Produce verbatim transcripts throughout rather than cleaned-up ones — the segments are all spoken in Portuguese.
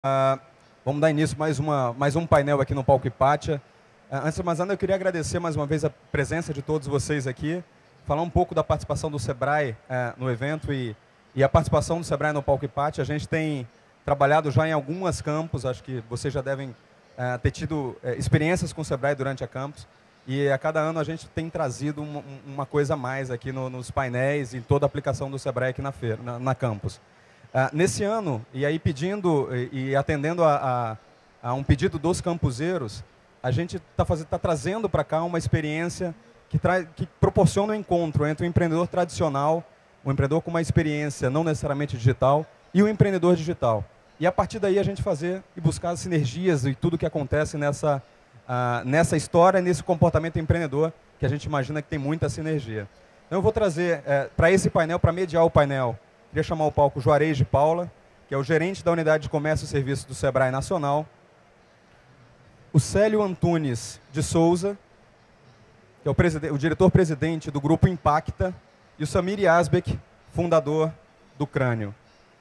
Uh, vamos dar início a mais, uma, mais um painel aqui no Palco Hipátia. Uh, antes de mais nada, eu queria agradecer mais uma vez a presença de todos vocês aqui, falar um pouco da participação do Sebrae uh, no evento e, e a participação do Sebrae no Palco Hipátia. A gente tem trabalhado já em algumas campus, acho que vocês já devem uh, ter tido uh, experiências com o Sebrae durante a campus, e a cada ano a gente tem trazido uma, uma coisa a mais aqui no, nos painéis e toda a aplicação do Sebrae aqui na, feira, na, na campus. Uh, nesse ano, e aí pedindo e, e atendendo a, a, a um pedido dos campuseiros, a gente está tá trazendo para cá uma experiência que, que proporciona um encontro entre o empreendedor tradicional, o empreendedor com uma experiência não necessariamente digital, e o empreendedor digital. E a partir daí a gente fazer e buscar as sinergias e tudo que acontece nessa, uh, nessa história, nesse comportamento empreendedor, que a gente imagina que tem muita sinergia. Então eu vou trazer uh, para esse painel, para mediar o painel, queria chamar ao palco o Juarez de Paula, que é o gerente da Unidade de Comércio e Serviços do Sebrae Nacional, o Célio Antunes de Souza, que é o, o diretor-presidente do Grupo Impacta, e o Samir Yazbek, fundador do Crânio.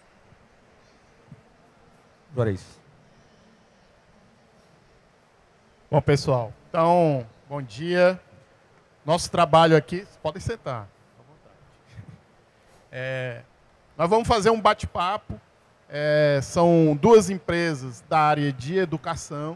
Juarez. Bom, pessoal, então, bom dia. Nosso trabalho aqui... Podem sentar. É... Nós vamos fazer um bate-papo, é, são duas empresas da área de educação,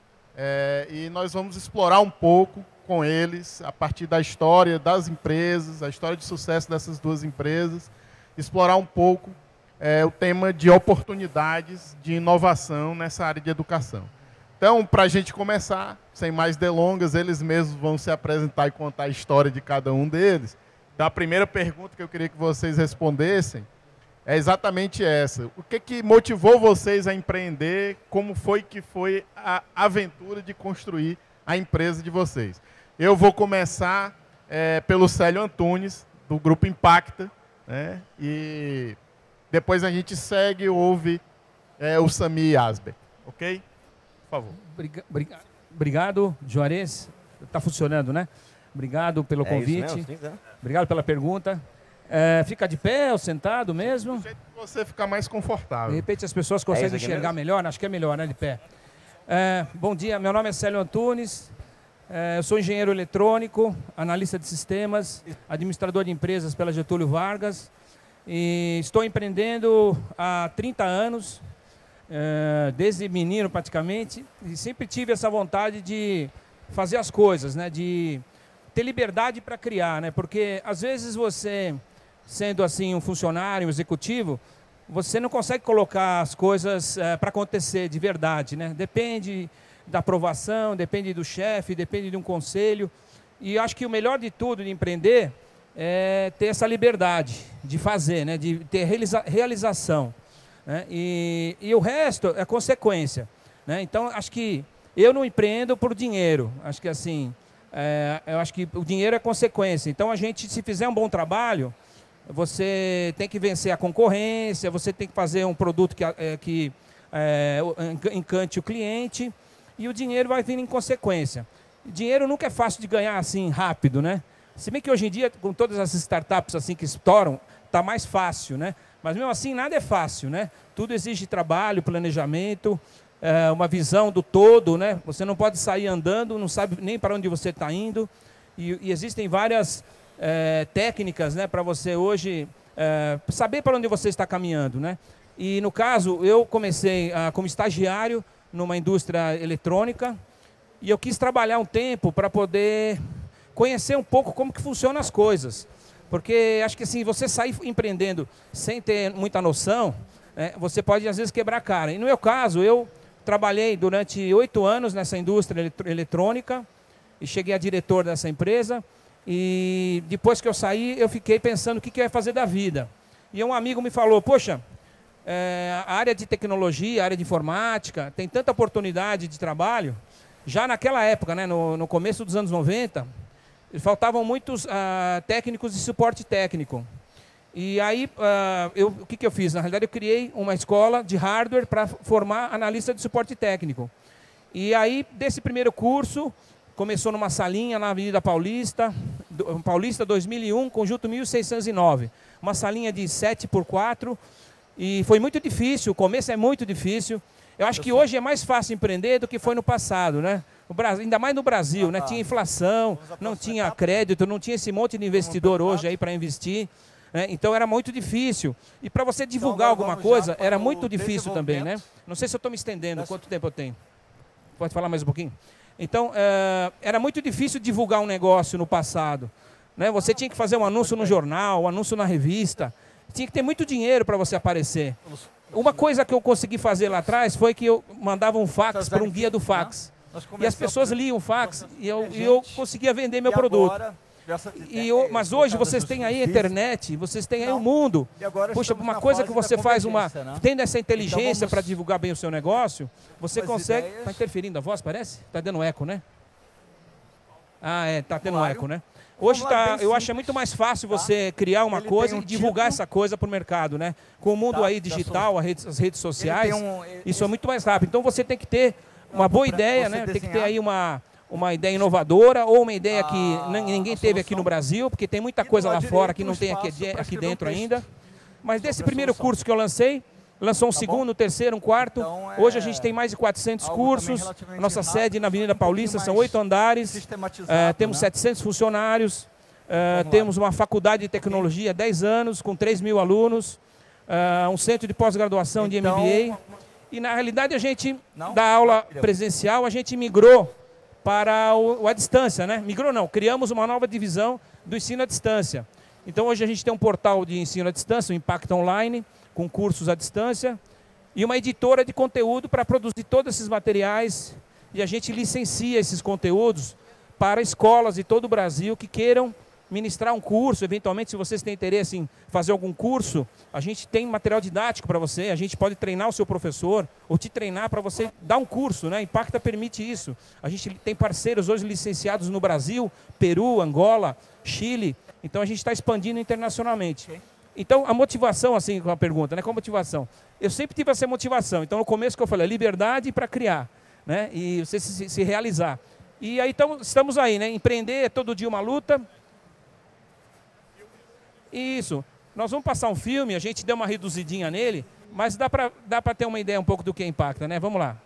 é, e nós vamos explorar um pouco com eles, a partir da história das empresas, a história de sucesso dessas duas empresas, explorar um pouco é, o tema de oportunidades de inovação nessa área de educação. Então, para a gente começar, sem mais delongas, eles mesmos vão se apresentar e contar a história de cada um deles. Então, a primeira pergunta que eu queria que vocês respondessem é exatamente essa. O que, que motivou vocês a empreender? Como foi que foi a aventura de construir a empresa de vocês? Eu vou começar é, pelo Célio Antunes, do Grupo Impacta, né? E depois a gente segue e ouve é, o Samir Yazbek. Ok? Por favor. Obrigado, obrigado Juarez. Está funcionando, né? Obrigado pelo convite. É isso mesmo, obrigado pela pergunta. É, fica de pé ou sentado mesmo? Do jeito que você ficar mais confortável. De repente as pessoas conseguem é enxergar mesmo? melhor, acho que é melhor, né, de pé. É, bom dia, meu nome é Célio Antunes, é, eu sou engenheiro eletrônico, analista de sistemas, administrador de empresas pela Getúlio Vargas, e estou empreendendo há trinta anos, é, desde menino praticamente, e sempre tive essa vontade de fazer as coisas, né, de ter liberdade para criar, né, porque às vezes você... sendo assim um funcionário, um executivo, você não consegue colocar as coisas é, para acontecer de verdade, né? Depende da aprovação, depende do chefe, depende de um conselho. E acho que o melhor de tudo de empreender é ter essa liberdade de fazer, né? De ter realiza realização. Né? E, e o resto é consequência. Né? Então, acho que eu não empreendo por dinheiro. Acho que assim, é, eu acho que o dinheiro é consequência. Então, a gente, se fizer um bom trabalho, você tem que vencer a concorrência, você tem que fazer um produto que, é, que é, encante o cliente, e o dinheiro vai vir em consequência. Dinheiro nunca é fácil de ganhar assim rápido, né? Se bem que hoje em dia, com todas as startups assim que estouram, está mais fácil, né? Mas mesmo assim, nada é fácil, né? Tudo exige trabalho, planejamento, é, uma visão do todo, né? Você não pode sair andando, não sabe nem para onde você está indo, e, e existem várias... É, técnicas, né, para você hoje é, saber para onde você está caminhando, né? E no caso, eu comecei ah, como estagiário numa indústria eletrônica e eu quis trabalhar um tempo para poder conhecer um pouco como que funcionam as coisas, porque acho que assim, você sair empreendendo sem ter muita noção, é, você pode às vezes quebrar a cara. E no meu caso, eu trabalhei durante oito anos nessa indústria eletrônica e cheguei a diretor dessa empresa. E depois que eu saí, eu fiquei pensando o que, que eu ia fazer da vida. E um amigo me falou, poxa, é, a área de tecnologia, a área de informática, tem tanta oportunidade de trabalho. Já naquela época, né, no, no começo dos anos noventa, faltavam muitos ah, técnicos de suporte técnico. E aí, ah, eu, o que, que eu fiz? Na realidade, eu criei uma escola de hardware para formar analista de suporte técnico. E aí, desse primeiro curso... Começou numa salinha na Avenida Paulista, Paulista dois mil e um, conjunto mil seiscentos e nove. Uma salinha de sete por quatro, e foi muito difícil, o começo é muito difícil. Eu acho que hoje é mais fácil empreender do que foi no passado, né? O Brasil, ainda mais no Brasil, né? Tinha inflação, não tinha crédito, não tinha esse monte de investidor hoje aí para investir. Né? Então era muito difícil. E para você divulgar alguma coisa, era muito difícil também, né? Não sei se eu estou me estendendo, quanto tempo eu tenho? Pode falar mais um pouquinho? Então, é, era muito difícil divulgar um negócio no passado. Né? Você tinha que fazer um anúncio no jornal, um anúncio na revista. Tinha que ter muito dinheiro para você aparecer. Uma coisa que eu consegui fazer lá atrás foi que eu mandava um fax para um guia do fax. E as pessoas liam o fax e eu, e eu conseguia vender meu produto. E eu, mas hoje vocês têm aí a internet, vocês têm aí o mundo. Puxa, uma coisa que você faz, uma, tendo essa inteligência para divulgar bem o seu negócio, você consegue... Está interferindo a voz, parece? Está dando eco, né? Ah, é, está tendo eco, né? Hoje tá, eu acho é muito mais fácil você criar uma coisa e divulgar essa coisa para o mercado, né? Com o mundo aí digital, as redes sociais, isso é muito mais rápido. Então você tem que ter uma boa ideia, né? Tem que ter aí uma... uma ideia inovadora ou uma ideia que ninguém teve aqui no Brasil, porque tem muita coisa lá fora que não tem aqui, aqui dentro ainda. Mas desse primeiro curso que eu lancei, lançou um segundo, um terceiro, um quarto. Hoje a gente tem mais de quatrocentos cursos. A nossa sede na Avenida Paulista são oito andares. É, temos setecentos funcionários. É, temos uma faculdade de tecnologia, dez anos, com três mil alunos. É, um centro de pós-graduação de M B A. E na realidade a gente, da aula presencial, a gente migrou para o, a distância, né? Migrou não, criamos uma nova divisão do ensino à distância. Então hoje a gente tem um portal de ensino à distância, o Impacta Online, com cursos à distância, e uma editora de conteúdo para produzir todos esses materiais, e a gente licencia esses conteúdos para escolas de todo o Brasil que queiram ministrar um curso. Eventualmente, se vocês têm interesse em fazer algum curso, a gente tem material didático para você, a gente pode treinar o seu professor ou te treinar para você dar um curso, né? Impacta permite isso. A gente tem parceiros hoje licenciados no Brasil, Peru, Angola, Chile, então a gente está expandindo internacionalmente. Então, a motivação, assim, com a pergunta, né? Qual a motivação? Eu sempre tive essa motivação. Então, no começo que eu falei, liberdade para criar, né? E você se, se realizar. E aí, então, estamos aí, né? Empreender é todo dia uma luta. Isso. Nós vamos passar um filme, a gente deu uma reduzidinha nele, mas dá para dá para ter uma ideia um pouco do que impacta, né? Vamos lá.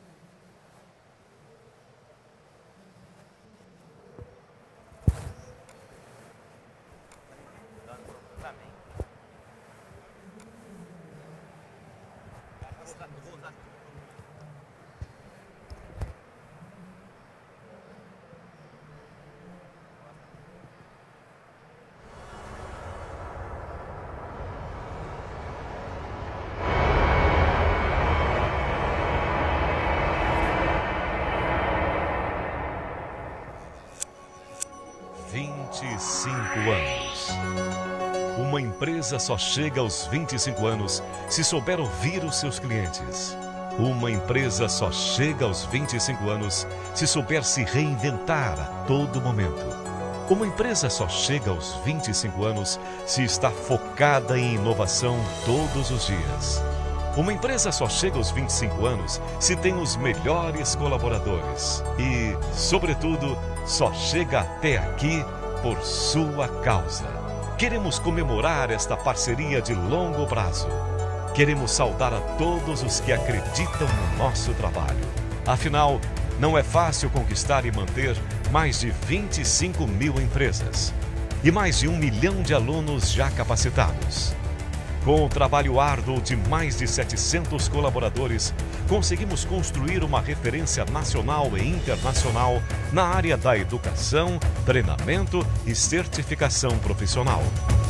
vinte e cinco anos. Uma empresa só chega aos vinte e cinco anos se souber ouvir os seus clientes. Uma empresa só chega aos vinte e cinco anos se souber se reinventar a todo momento. Uma empresa só chega aos vinte e cinco anos se está focada em inovação todos os dias. Uma empresa só chega aos vinte e cinco anos se tem os melhores colaboradores e, sobretudo, só chega até aqui por sua causa. Queremos comemorar esta parceria de longo prazo. Queremos saudar a todos os que acreditam no nosso trabalho. Afinal, não é fácil conquistar e manter mais de vinte e cinco mil empresas e mais de um milhão de alunos já capacitados. Com o trabalho árduo de mais de setecentos colaboradores, conseguimos construir uma referência nacional e internacional na área da educação, treinamento e certificação profissional.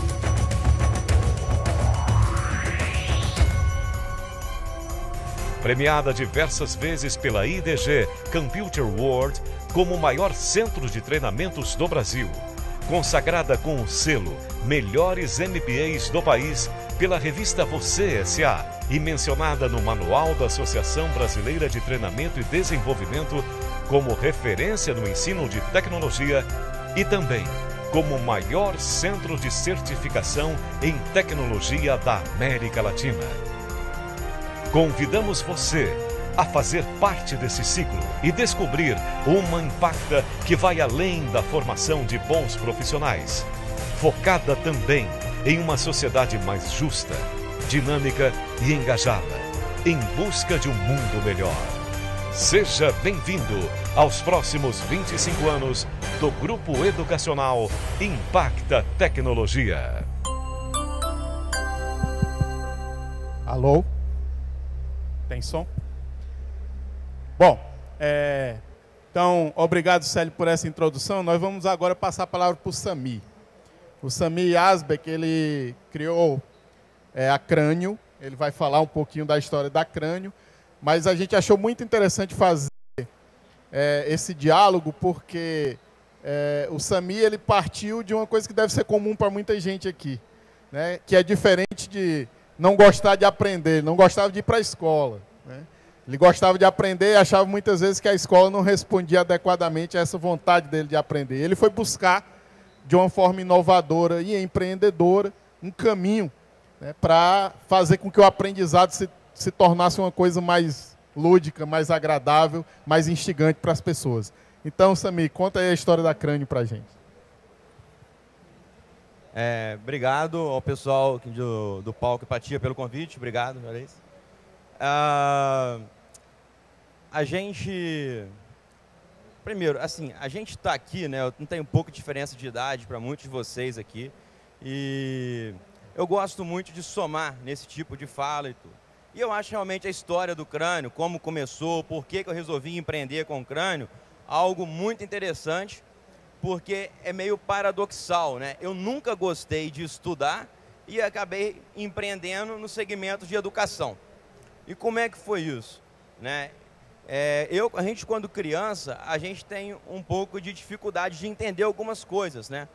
Premiada diversas vezes pela I D G Computer World como o maior centro de treinamentos do Brasil, consagrada com o selo Melhores M B As do país pela revista Você S A e mencionada no Manual da Associação Brasileira de Treinamento e Desenvolvimento como referência no ensino de tecnologia e também como o maior centro de certificação em tecnologia da América Latina. Convidamos você a fazer parte desse ciclo e descobrir uma Impacta que vai além da formação de bons profissionais, focada também em uma sociedade mais justa, dinâmica e engajada, em busca de um mundo melhor. Seja bem-vindo aos próximos vinte e cinco anos do Grupo Educacional Impacta Tecnologia. Alô? Tem som? Bom, é, então, obrigado, Célio, por essa introdução. Nós vamos agora passar a palavra para o Sami. O Sami Asbeck, ele criou é, a Crânio, ele vai falar um pouquinho da história da Crânio, mas a gente achou muito interessante fazer é, esse diálogo, porque é, o Sami ele partiu de uma coisa que deve ser comum para muita gente aqui, né, que é diferente de não gostar de aprender, não gostava de ir para a escola, né? Ele gostava de aprender e achava muitas vezes que a escola não respondia adequadamente a essa vontade dele de aprender. Ele foi buscar, de uma forma inovadora e empreendedora, um caminho, né, para fazer com que o aprendizado se, se tornasse uma coisa mais lúdica, mais agradável, mais instigante para as pessoas. Então, Sami, conta aí a história da Crânio para a gente. É, obrigado ao pessoal do, do Palco Empatia pelo convite. Obrigado, Juarez. Ah, a gente... Primeiro, assim, a gente está aqui, né? Eu não tenho um pouco de diferença de idade para muitos de vocês aqui. E eu gosto muito de somar nesse tipo de fala e tudo. E eu acho realmente a história do Crânio, como começou, por que que eu resolvi empreender com o Crânio, algo muito interessante, porque é meio paradoxal, né? Eu nunca gostei de estudar e acabei empreendendo no segmento de educação. E como é que foi isso, né? É, eu, a gente, quando criança, a gente tem um pouco de dificuldade de entender algumas coisas, né?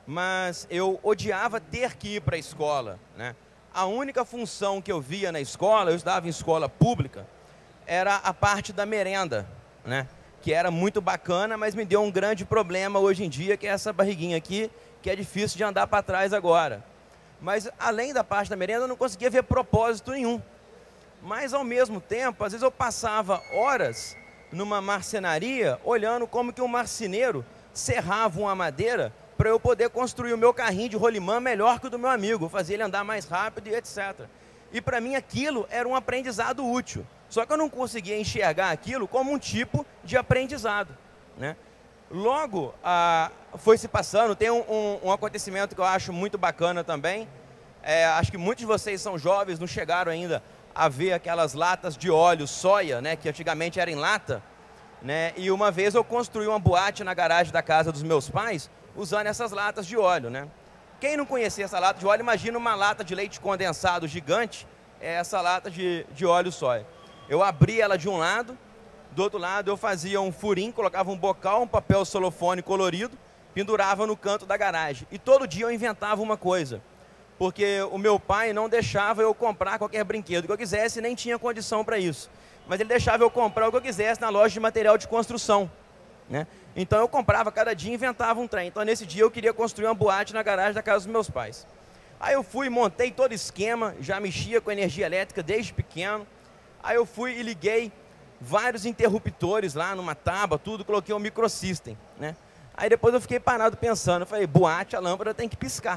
Mas eu odiava ter que ir para a escola, né? A única função que eu via na escola, eu estudava em escola pública, era a parte da merenda, né? Que era muito bacana, mas me deu um grande problema hoje em dia, que é essa barriguinha aqui, que é difícil de andar para trás agora. Mas, além da parte da merenda, eu não conseguia ver propósito nenhum. Mas, ao mesmo tempo, às vezes eu passava horas numa marcenaria, olhando como que um marceneiro serrava uma madeira para eu poder construir o meu carrinho de rolimã melhor que o do meu amigo, fazer ele andar mais rápido e etcétera. E, para mim, aquilo era um aprendizado útil. Só que eu não conseguia enxergar aquilo como um tipo de aprendizado, né? Logo, ah, foi se passando, tem um, um, um acontecimento que eu acho muito bacana também. É, acho que muitos de vocês são jovens, não chegaram ainda a ver aquelas latas de óleo soia, né, que antigamente era em lata, né? E uma vez eu construí uma boate na garagem da casa dos meus pais, usando essas latas de óleo, né? Quem não conhecia essa lata de óleo, imagina uma lata de leite condensado gigante, é essa lata de, de óleo soia. Eu abria ela de um lado, do outro lado eu fazia um furinho, colocava um bocal, um papel celofane colorido, pendurava no canto da garagem. E todo dia eu inventava uma coisa, porque o meu pai não deixava eu comprar qualquer brinquedo que eu quisesse, nem tinha condição para isso. Mas ele deixava eu comprar o que eu quisesse na loja de material de construção, né? Então eu comprava cada dia e inventava um trem. Então nesse dia eu queria construir uma boate na garagem da casa dos meus pais. Aí eu fui, montei todo o esquema, já mexia com energia elétrica desde pequeno. Aí eu fui e liguei vários interruptores lá numa tábua, tudo, coloquei um microsystem, né? Aí depois eu fiquei parado pensando, eu falei, boate, a lâmpada tem que piscar.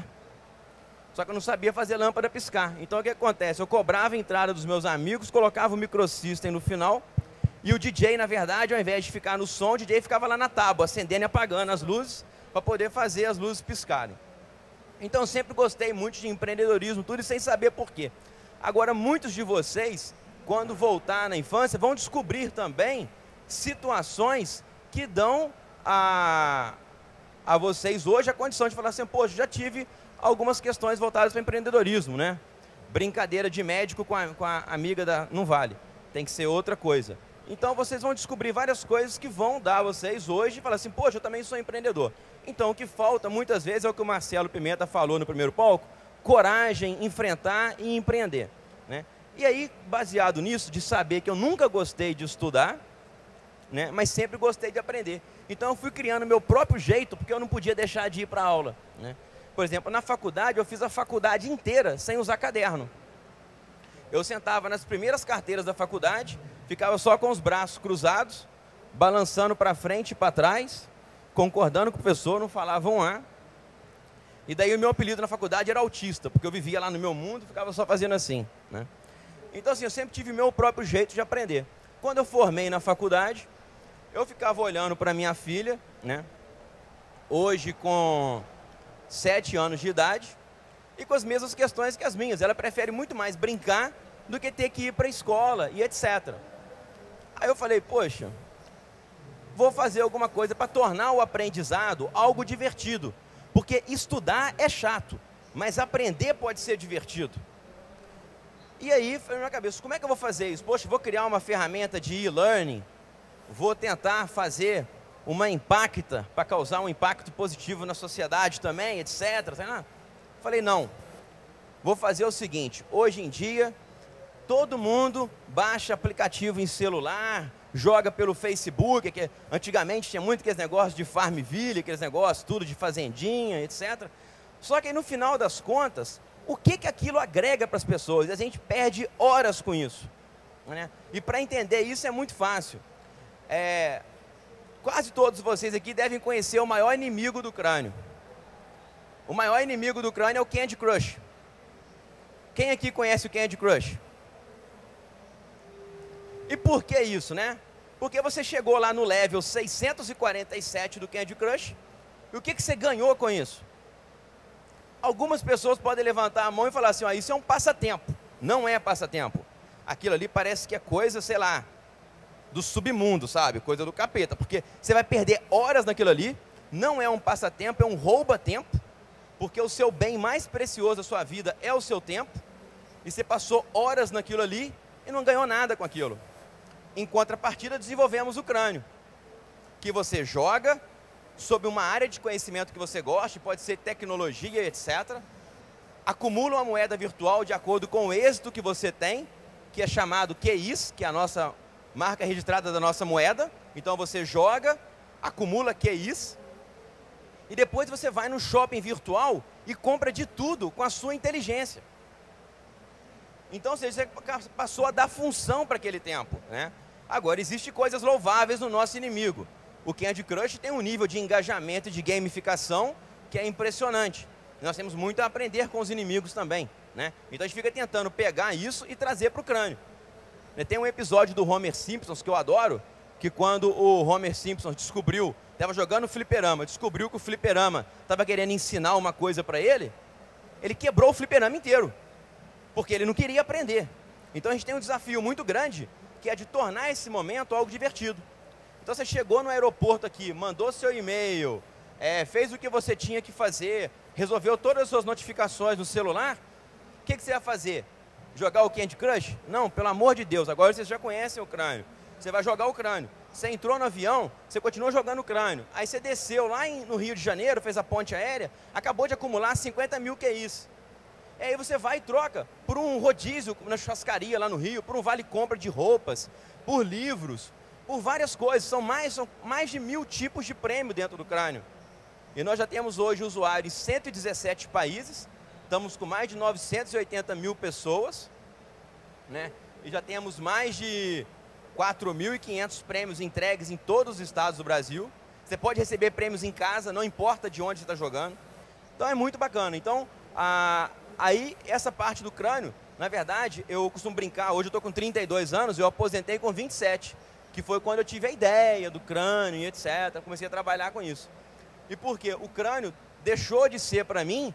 Só que eu não sabia fazer lâmpada piscar. Então o que acontece? Eu cobrava a entrada dos meus amigos, colocava o microsystem no final, e o D J, na verdade, ao invés de ficar no som, o D J ficava lá na tábua, acendendo e apagando as luzes, para poder fazer as luzes piscarem. Então eu sempre gostei muito de empreendedorismo, tudo, e sem saber por quê. Agora, muitos de vocês, quando voltar na infância, vão descobrir também situações que dão a, a vocês hoje a condição de falar assim, poxa, já tive algumas questões voltadas para empreendedorismo, né? Brincadeira de médico com a, com a amiga da... Não vale, tem que ser outra coisa. Então vocês vão descobrir várias coisas que vão dar a vocês hoje e falar assim, poxa, eu também sou empreendedor. Então o que falta muitas vezes é o que o Marcelo Pimenta falou no primeiro palco, coragem, enfrentar e empreender, né? E aí, baseado nisso, de saber que eu nunca gostei de estudar, né, mas sempre gostei de aprender. Então eu fui criando meu próprio jeito, porque eu não podia deixar de ir para a aula, né? Por exemplo, na faculdade, eu fiz a faculdade inteira sem usar caderno. Eu sentava nas primeiras carteiras da faculdade, ficava só com os braços cruzados, balançando para frente e para trás, concordando com o professor, não falava um A. E daí o meu apelido na faculdade era autista, porque eu vivia lá no meu mundo e ficava só fazendo assim, né? Então, assim, eu sempre tive meu próprio jeito de aprender. Quando eu formei na faculdade, eu ficava olhando para minha filha, né? Hoje com sete anos de idade, e com as mesmas questões que as minhas. Ela prefere muito mais brincar do que ter que ir para a escola e etcétera. Aí eu falei, poxa, vou fazer alguma coisa para tornar o aprendizado algo divertido. Porque estudar é chato, mas aprender pode ser divertido. E aí, foi na minha cabeça, como é que eu vou fazer isso? Poxa, vou criar uma ferramenta de e-learning, vou tentar fazer uma impacta, para causar um impacto positivo na sociedade também, etcétera. Falei, não, vou fazer o seguinte, hoje em dia, todo mundo baixa aplicativo em celular, joga pelo Facebook, que antigamente tinha muito aqueles negócios de Farmville, aqueles negócios, tudo de fazendinha, etcétera. Só que aí, no final das contas, o que, que aquilo agrega para as pessoas? A gente perde horas com isso, né? E para entender isso é muito fácil. É, quase todos vocês aqui devem conhecer o maior inimigo do crânio. O maior inimigo do crânio é o Candy Crush. Quem aqui conhece o Candy Crush? E por que isso, né? Porque você chegou lá no level seiscentos e quarenta e sete do Candy Crush, e o que, que você ganhou com isso? Algumas pessoas podem levantar a mão e falar assim, ó, isso é um passatempo. Não é passatempo. Aquilo ali parece que é coisa, sei lá, do submundo, sabe? Coisa do capeta, porque você vai perder horas naquilo ali, não é um passatempo, é um rouba-tempo, porque o seu bem mais precioso da sua vida é o seu tempo, e você passou horas naquilo ali e não ganhou nada com aquilo. Em contrapartida, desenvolvemos o crânio, que você joga sobre uma área de conhecimento que você goste, pode ser tecnologia, etcétera. Acumula uma moeda virtual de acordo com o êxito que você tem, que é chamado Q Is, que é a nossa marca registrada da nossa moeda. Então você joga, acumula Q Is, e depois você vai no shopping virtual e compra de tudo com a sua inteligência. Então você passou a dar função para aquele tempo, né? Agora, existem coisas louváveis no nosso inimigo. O Candy Crush tem um nível de engajamento e de gamificação que é impressionante. Nós temos muito a aprender com os inimigos também, né? Então a gente fica tentando pegar isso e trazer para o crânio. Tem um episódio do Homer Simpson que eu adoro, que quando o Homer Simpson descobriu, estava jogando fliperama, descobriu que o fliperama estava querendo ensinar uma coisa para ele, ele quebrou o fliperama inteiro, porque ele não queria aprender. Então a gente tem um desafio muito grande, que é de tornar esse momento algo divertido. Então você chegou no aeroporto aqui, mandou seu e-mail, é, fez o que você tinha que fazer, resolveu todas as suas notificações no celular, o que, que você vai fazer? Jogar o Candy Crush? Não, pelo amor de Deus, agora vocês já conhecem o crânio. Você vai jogar o crânio. Você entrou no avião, você continuou jogando o crânio. Aí você desceu lá em, no Rio de Janeiro, fez a ponte aérea, acabou de acumular cinquenta mil Q Is. E aí você vai e troca por um rodízio na churrascaria lá no Rio, por um vale-compra de roupas, por livros, por várias coisas. São mais, são mais de mil tipos de prêmio dentro do crânio. E nós já temos hoje usuários em cento e dezessete países, estamos com mais de novecentos e oitenta mil pessoas, né? E já temos mais de quatro mil e quinhentos prêmios entregues em todos os estados do Brasil. Você pode receber prêmios em casa, não importa de onde você está jogando. Então é muito bacana. Então, a... aí essa parte do crânio, na verdade, eu costumo brincar, hoje eu estou com trinta e dois anos, eu aposentei com vinte e sete, que foi quando eu tive a ideia do crânio e etcétera. Comecei a trabalhar com isso. E por quê? O crânio deixou de ser para mim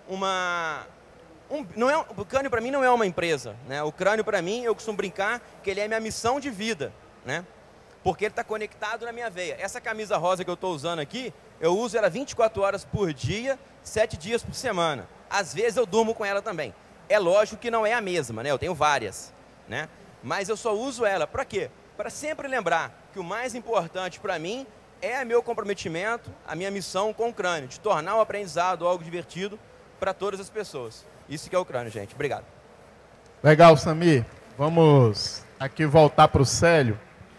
uma... Um, não é, o crânio para mim não é uma empresa, né? O crânio para mim, eu costumo brincar que ele é minha missão de vida, né? Porque ele está conectado na minha veia. Essa camisa rosa que eu estou usando aqui, eu uso ela vinte e quatro horas por dia, sete dias por semana. Às vezes eu durmo com ela também. É lógico que não é a mesma, né? Eu tenho várias, né? Mas eu só uso ela para quê? Para sempre lembrar que o mais importante para mim é meu comprometimento, a minha missão com o crânio, de tornar o aprendizado algo divertido para todas as pessoas. Isso que é o crânio, gente. Obrigado. Legal, Samir. Vamos aqui voltar para o Célio.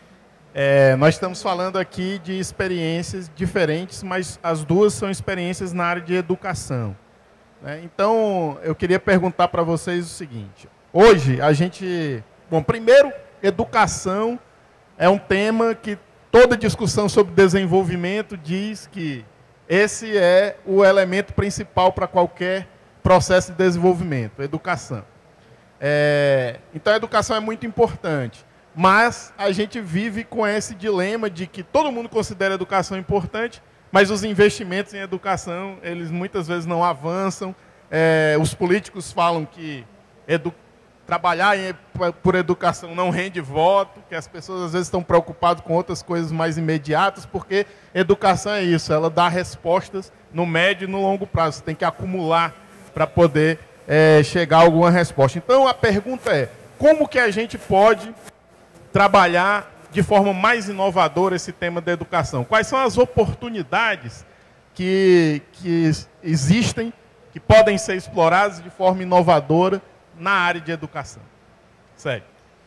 É, nós estamos falando aqui de experiências diferentes, mas as duas são experiências na área de educação, né? Então, eu queria perguntar para vocês o seguinte. Hoje, a gente... Bom, primeiro, educação é um tema que toda discussão sobre desenvolvimento diz que esse é o elemento principal para qualquer processo de desenvolvimento, educação. É, então a educação é muito importante. Mas a gente vive com esse dilema de que todo mundo considera a educação importante, mas os investimentos em educação, eles muitas vezes não avançam. É, os políticos falam que edu trabalhar em, por educação não rende voto, que as pessoas às vezes estão preocupadas com outras coisas mais imediatas, porque educação é isso, ela dá respostas no médio e no longo prazo. Você tem que acumular para poder é, chegar a alguma resposta. Então a pergunta é, como que a gente pode trabalhar de forma mais inovadora esse tema da educação? Quais são as oportunidades que, que existem, que podem ser exploradas de forma inovadora na área de educação? Sério.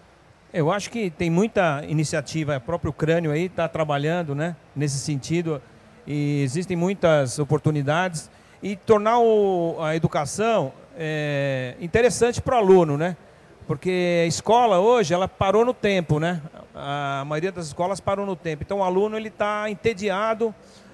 Eu acho que tem muita iniciativa, o próprio Crânio aí está trabalhando, né, nesse sentido, e existem muitas oportunidades, e tornar o, a educação é, interessante para o aluno, né? Porque a escola hoje, ela parou no tempo, né? A maioria das escolas parou no tempo. Então o aluno ele está entediado,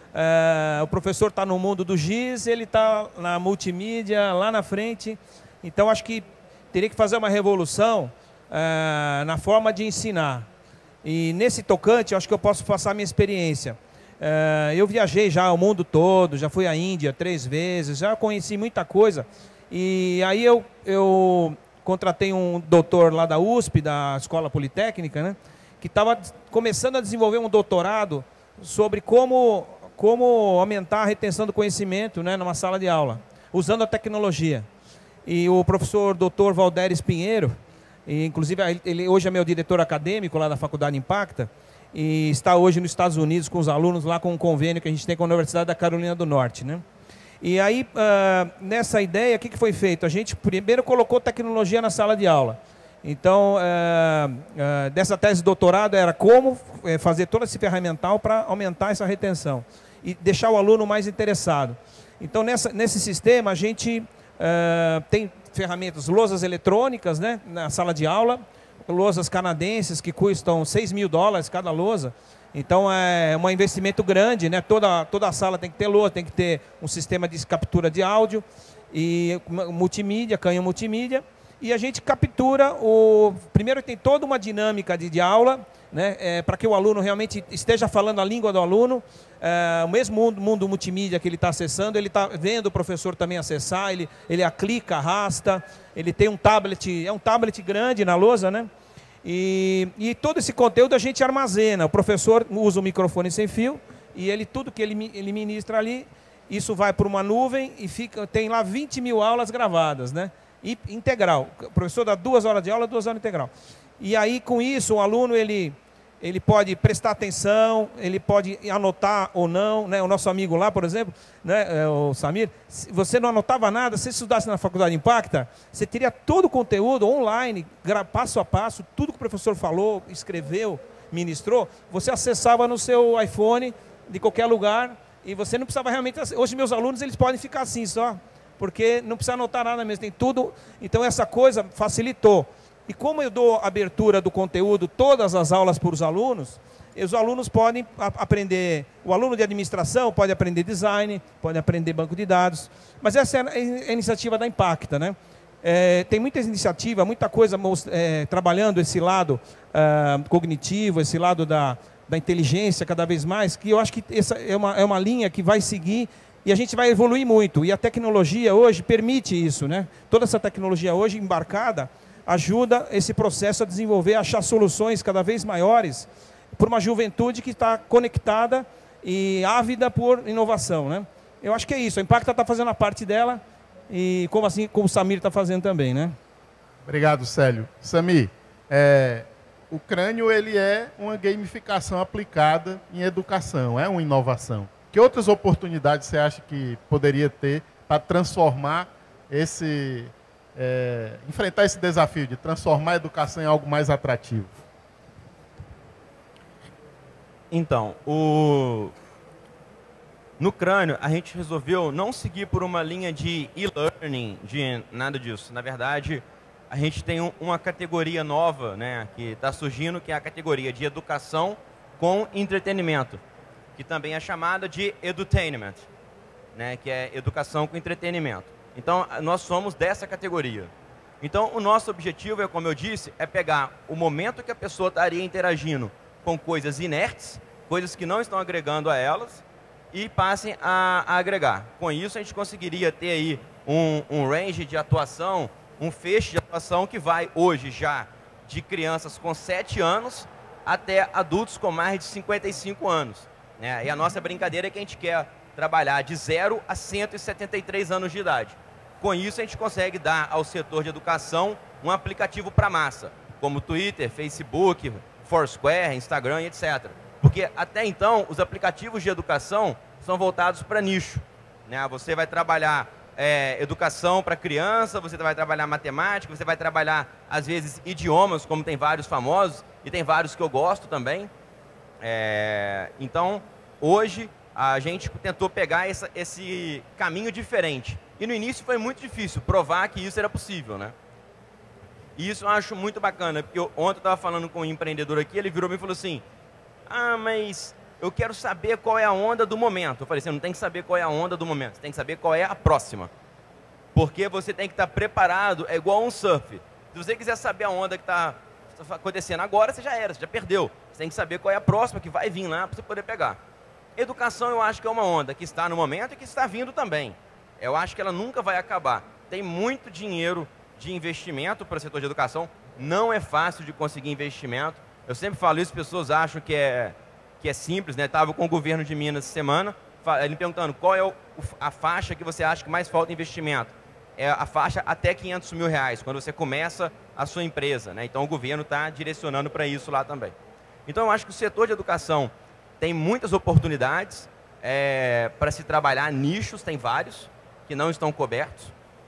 é, o professor está no mundo do giz, ele está na multimídia, lá na frente. Então acho que teria que fazer uma revolução é, na forma de ensinar. E nesse tocante, acho que eu posso passar a minha experiência. É, eu viajei já o mundo todo, já fui à Índia três vezes, já conheci muita coisa. E aí eu... eu contratei um doutor lá da U S P, da Escola Politécnica, né, que estava começando a desenvolver um doutorado sobre como, como aumentar a retenção do conhecimento, né, numa sala de aula, usando a tecnologia. E o professor doutor Valderes Pinheiro, e inclusive ele hoje é meu diretor acadêmico lá da Faculdade Impacta, e está hoje nos Estados Unidos com os alunos lá com um convênio que a gente tem com a Universidade da Carolina do Norte, né? E aí, uh, nessa ideia, o que, que foi feito? A gente primeiro colocou tecnologia na sala de aula. Então, uh, uh, dessa tese de doutorado era como uh, fazer todo esse ferramental para aumentar essa retenção e deixar o aluno mais interessado. Então, nessa, nesse sistema, a gente uh, tem ferramentas, lousas eletrônicas, né, na sala de aula, lousas canadenses que custam seis mil dólares cada lousa. Então é um investimento grande, né? Toda, toda a sala tem que ter lousa, tem que ter um sistema de captura de áudio e multimídia, canhão multimídia. E a gente captura o... Primeiro tem toda uma dinâmica de, de aula, né? É, para que o aluno realmente esteja falando a língua do aluno. É, o mesmo mundo, mundo multimídia que ele está acessando, ele está vendo o professor também acessar, ele, ele a clica, arrasta, ele tem um tablet, é um tablet grande na lousa, né? E, e todo esse conteúdo a gente armazena. O professor usa o microfone sem fio e ele, tudo que ele, ele ministra ali, isso vai para uma nuvem e fica, tem lá vinte mil aulas gravadas, né? E, integral. O professor dá duas horas de aula, duas horas integral. E aí, com isso, o aluno ele, ele pode prestar atenção, ele pode anotar ou não, né? O nosso amigo lá, por exemplo, né? O Samir, se você não anotava nada, se você estudasse na Faculdade Impacta, você teria todo o conteúdo online, passo a passo, tudo que o professor falou, escreveu, ministrou, você acessava no seu iPhone, de qualquer lugar, e você não precisava realmente... Hoje meus alunos eles podem ficar assim só, porque não precisa anotar nada mesmo, tem tudo. Então essa coisa facilitou. E como eu dou abertura do conteúdo, todas as aulas para os alunos, os alunos podem aprender, o aluno de administração pode aprender design, pode aprender banco de dados, mas essa é a iniciativa da Impacta, né? É, tem muita iniciativa, muita coisa é, trabalhando esse lado uh, cognitivo, esse lado da, da inteligência cada vez mais, que eu acho que essa é uma, é uma linha que vai seguir e a gente vai evoluir muito. E a tecnologia hoje permite isso, né? Toda essa tecnologia hoje embarcada ajuda esse processo a desenvolver, a achar soluções cada vez maiores por uma juventude que está conectada e ávida por inovação, né? Eu acho que é isso. A Impacta está fazendo a parte dela e como assim, como o Samir está fazendo também, né? Obrigado, Célio. Samir, é, o Crânio ele é uma gamificação aplicada em educação, é uma inovação. Que outras oportunidades você acha que poderia ter para transformar esse, é, enfrentar esse desafio de transformar a educação em algo mais atrativo? Então, o... no Crânio, a gente resolveu não seguir por uma linha de e-learning, de nada disso. Na verdade, a gente tem um, uma categoria nova, né, que está surgindo, que é a categoria de educação com entretenimento, que também é chamada de edutainment, né, que é educação com entretenimento. Então, nós somos dessa categoria. Então, o nosso objetivo, é, como eu disse, é pegar o momento que a pessoa estaria interagindo com coisas inertes, coisas que não estão agregando a elas, e passem a, a agregar. Com isso, a gente conseguiria ter aí um, um range de atuação, um feixe de atuação que vai hoje já de crianças com sete anos até adultos com mais de cinquenta e cinco anos. Né? E a nossa brincadeira é que a gente quer trabalhar de zero a cento e setenta e três anos de idade. Com isso, a gente consegue dar ao setor de educação um aplicativo para massa, como Twitter, Facebook, Foursquare, Instagram e etcétera. Porque até então, os aplicativos de educação são voltados para nicho. Né? Você vai trabalhar é, educação para criança, você vai trabalhar matemática, você vai trabalhar, às vezes, idiomas, como tem vários famosos, e tem vários que eu gosto também. É, então, hoje, a gente tentou pegar essa, esse caminho diferente. E no início foi muito difícil provar que isso era possível, né? E isso eu acho muito bacana, porque eu, ontem eu estava falando com um empreendedor aqui, ele virou para mim e falou assim, ah, mas eu quero saber qual é a onda do momento. Eu falei, você não tem que saber qual é a onda do momento, você tem que saber qual é a próxima. Porque você tem que estar preparado, é igual um surf. Se você quiser saber a onda que está acontecendo agora, você já era, você já perdeu. Você tem que saber qual é a próxima que vai vir lá para você poder pegar. Educação eu acho que é uma onda que está no momento e que está vindo também. Eu acho que ela nunca vai acabar. Tem muito dinheiro de investimento para o setor de educação. Não é fácil de conseguir investimento. Eu sempre falo isso, pessoas acham que é, que é simples, né? Estava com o governo de Minas essa semana, ele me perguntando qual é o, a faixa que você acha que mais falta investimento. É a faixa até quinhentos mil reais, quando você começa a sua empresa, né? Então o governo está direcionando para isso lá também. Então eu acho que o setor de educação tem muitas oportunidades é, para se trabalhar nichos, tem vários que não estão cobertos.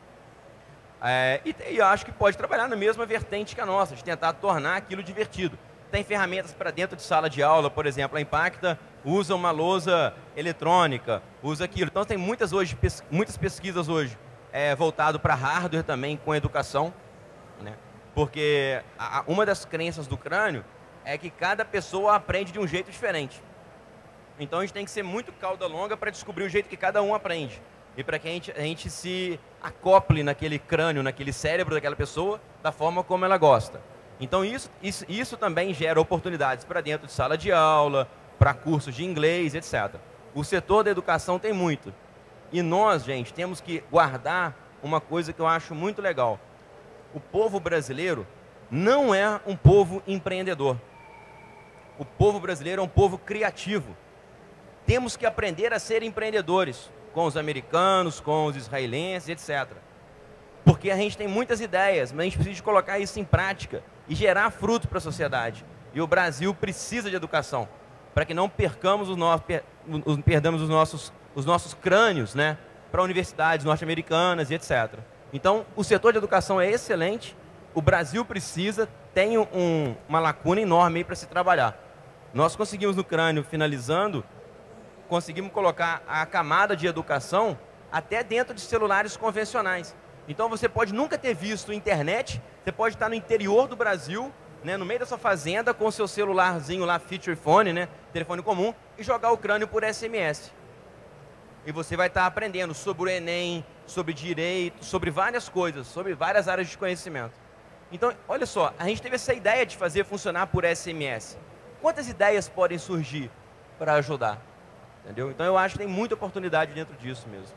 É, e, e eu acho que pode trabalhar na mesma vertente que a nossa, de tentar tornar aquilo divertido. Tem ferramentas para dentro de sala de aula, por exemplo, a Impacta usa uma lousa eletrônica, usa aquilo. Então tem muitas, hoje, pes, muitas pesquisas hoje é, voltado para hardware também com educação, né? Porque a, uma das crenças do crânio é que cada pessoa aprende de um jeito diferente. Então a gente tem que ser muito cauda longa para descobrir o jeito que cada um aprende. E para que a gente, a gente se acople naquele crânio, naquele cérebro daquela pessoa, da forma como ela gosta. Então isso, isso, isso também gera oportunidades para dentro de sala de aula, para cursos de inglês, etcétera. O setor da educação tem muito. E nós, gente, temos que guardar uma coisa que eu acho muito legal. O povo brasileiro não é um povo empreendedor. O povo brasileiro é um povo criativo. Temos que aprender a ser empreendedores com os americanos, com os israelenses, etcétera. Porque a gente tem muitas ideias, mas a gente precisa colocar isso em prática e gerar fruto para a sociedade. E o Brasil precisa de educação, para que não percamos os nossos, per, perdamos os nossos, os nossos crânios, né, para universidades norte-americanas e etcétera. Então, o setor de educação é excelente, o Brasil precisa, tem um, uma lacuna enorme aí para se trabalhar. Nós conseguimos no crânio, finalizando, conseguimos colocar a camada de educação até dentro de celulares convencionais. Então você pode nunca ter visto internet, você pode estar no interior do Brasil, né, no meio da sua fazenda, com o seu celularzinho lá, feature phone, né, telefone comum, e jogar o crânio por S M S. E você vai estar aprendendo sobre o Enem, sobre direito, sobre várias coisas, sobre várias áreas de conhecimento. Então, olha só, a gente teve essa ideia de fazer funcionar por S M S. Quantas ideias podem surgir para ajudar? Entendeu? Então eu acho que tem muita oportunidade dentro disso mesmo.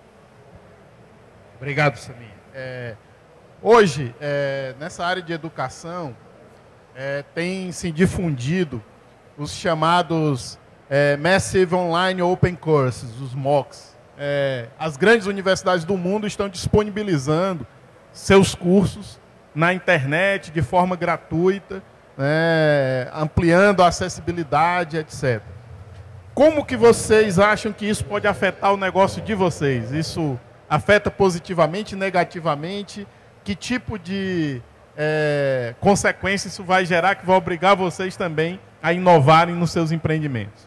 Obrigado, Samir. É, hoje, é, nessa área de educação, é, tem se difundido os chamados é, Massive Online Open Courses, os M O Cs. É, as grandes universidades do mundo estão disponibilizando seus cursos na internet de forma gratuita, né, ampliando a acessibilidade, etcétera. Como que vocês acham que isso pode afetar o negócio de vocês? Isso afeta positivamente, negativamente? Que tipo de é, consequência isso vai gerar que vai obrigar vocês também a inovarem nos seus empreendimentos?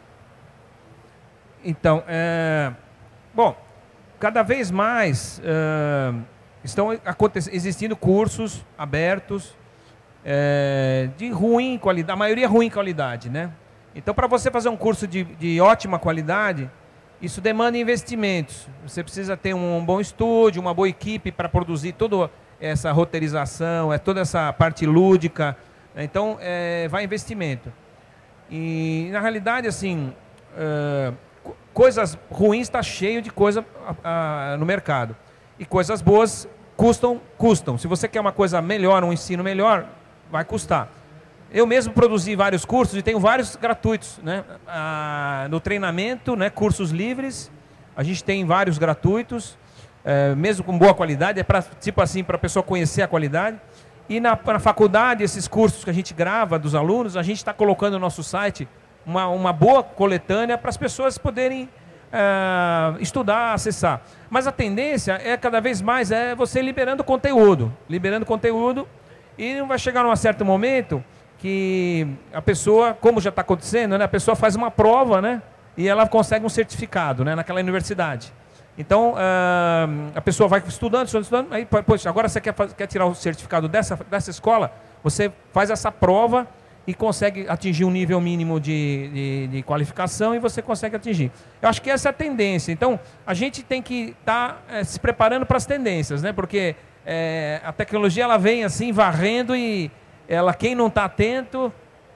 Então, é, bom, cada vez mais é, estão existindo cursos abertos é, de ruim qualidade, a maioria ruim qualidade, né? Então, para você fazer um curso de, de ótima qualidade, isso demanda investimentos. Você precisa ter um bom estúdio, uma boa equipe para produzir todo essa roteirização, é toda essa parte lúdica. Então, é, vai investimento. E, na realidade, assim, uh, coisas ruins está cheio de coisa uh, no mercado. E coisas boas custam, custam. Se você quer uma coisa melhor, um ensino melhor, vai custar. Eu mesmo produzi vários cursos e tenho vários gratuitos, né? Ah, no treinamento, né? Cursos livres, a gente tem vários gratuitos, é, mesmo com boa qualidade, é para tipo assim, para a pessoa conhecer a qualidade. E na, na faculdade, esses cursos que a gente grava dos alunos, a gente está colocando no nosso site uma, uma boa coletânea para as pessoas poderem é, estudar, acessar. Mas a tendência é cada vez mais é você liberando conteúdo, liberando conteúdo, e vai chegar num certo momento que a pessoa, como já está acontecendo, né, a pessoa faz uma prova, né, e ela consegue um certificado, né, naquela universidade. Então, uh, a pessoa vai estudando, estudando, estudando, aí, poxa, agora você quer, quer tirar o certificado dessa, dessa escola, você faz essa prova e consegue atingir um nível mínimo de, de, de qualificação e você consegue atingir. Eu acho que essa é a tendência. Então, a gente tem que estar tá, é, se preparando para as tendências, né, porque é, a tecnologia ela vem assim, varrendo e ela, quem não está atento...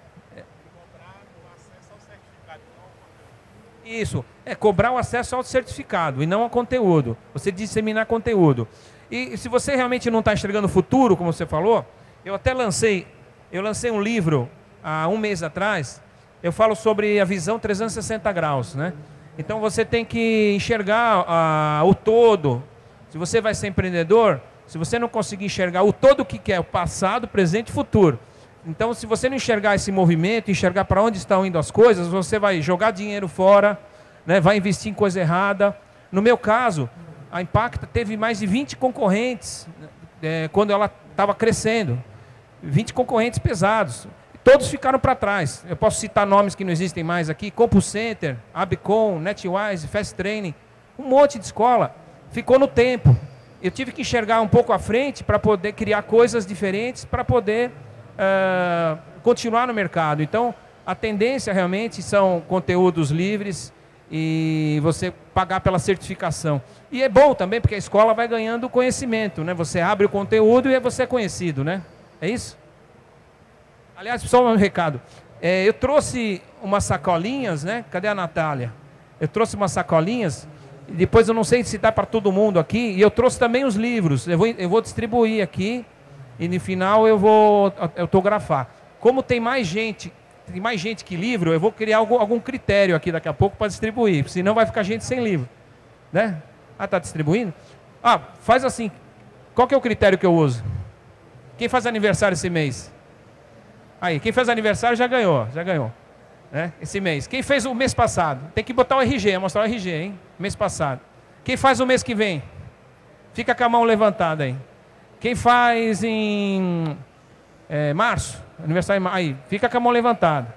Isso, é cobrar o acesso ao certificado e não ao conteúdo. Você disseminar conteúdo. E se você realmente não está enxergando o futuro, como você falou, eu até lancei, eu lancei um livro há um mês atrás, eu falo sobre a visão trezentos e sessenta graus, né? Então você tem que enxergar ah, o todo. Se você vai ser empreendedor... Se você não conseguir enxergar o todo que quer, o passado, presente e futuro. Então, se você não enxergar esse movimento, enxergar para onde estão indo as coisas, você vai jogar dinheiro fora, né, vai investir em coisa errada. No meu caso, a Impacta teve mais de vinte concorrentes é, quando ela estava crescendo. vinte concorrentes pesados. Todos ficaram para trás. Eu posso citar nomes que não existem mais aqui. CompuCenter, Abcom, NetWise, Fast Training. Um monte de escola. Ficou no tempo. Eu tive que enxergar um pouco à frente para poder criar coisas diferentes, para poder uh, continuar no mercado. Então, a tendência realmente são conteúdos livres e você pagar pela certificação. E é bom também, porque a escola vai ganhando conhecimento, né? Você abre o conteúdo e você é conhecido, né? É isso? Aliás, só um recado. É, eu trouxe umas sacolinhas, né? Cadê a Natália? Eu trouxe umas sacolinhas... Depois eu não sei se dá para todo mundo aqui. E eu trouxe também os livros. Eu vou, eu vou distribuir aqui. E no final eu vou autografar. Como tem mais gente, tem mais gente que livro, eu vou criar algum, algum critério aqui daqui a pouco para distribuir. Senão vai ficar gente sem livro. Né? Ah, tá distribuindo? Ah, faz assim. Qual que é o critério que eu uso? Quem faz aniversário esse mês? Aí, quem fez aniversário já ganhou. Já ganhou. Né? Esse mês. Quem fez o mês passado? Tem que botar o R G, mostrar o R G, hein? Mês passado. Quem faz o mês que vem? Fica com a mão levantada aí. Quem faz em é, março? Aniversário em março. Aí, fica com a mão levantada.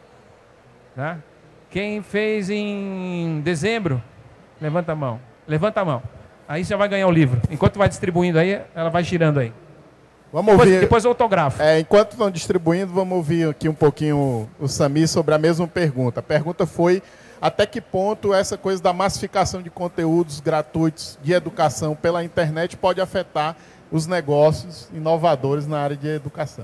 Tá? Quem fez em dezembro? Levanta a mão. Levanta a mão. Aí você vai ganhar o livro. Enquanto vai distribuindo aí, ela vai girando aí. Vamos ouvir. Depois, depois eu autografo. É, enquanto estão distribuindo, vamos ouvir aqui um pouquinho o, o Samir sobre a mesma pergunta. A pergunta foi até que ponto essa coisa da massificação de conteúdos gratuitos de educação pela internet pode afetar os negócios inovadores na área de educação.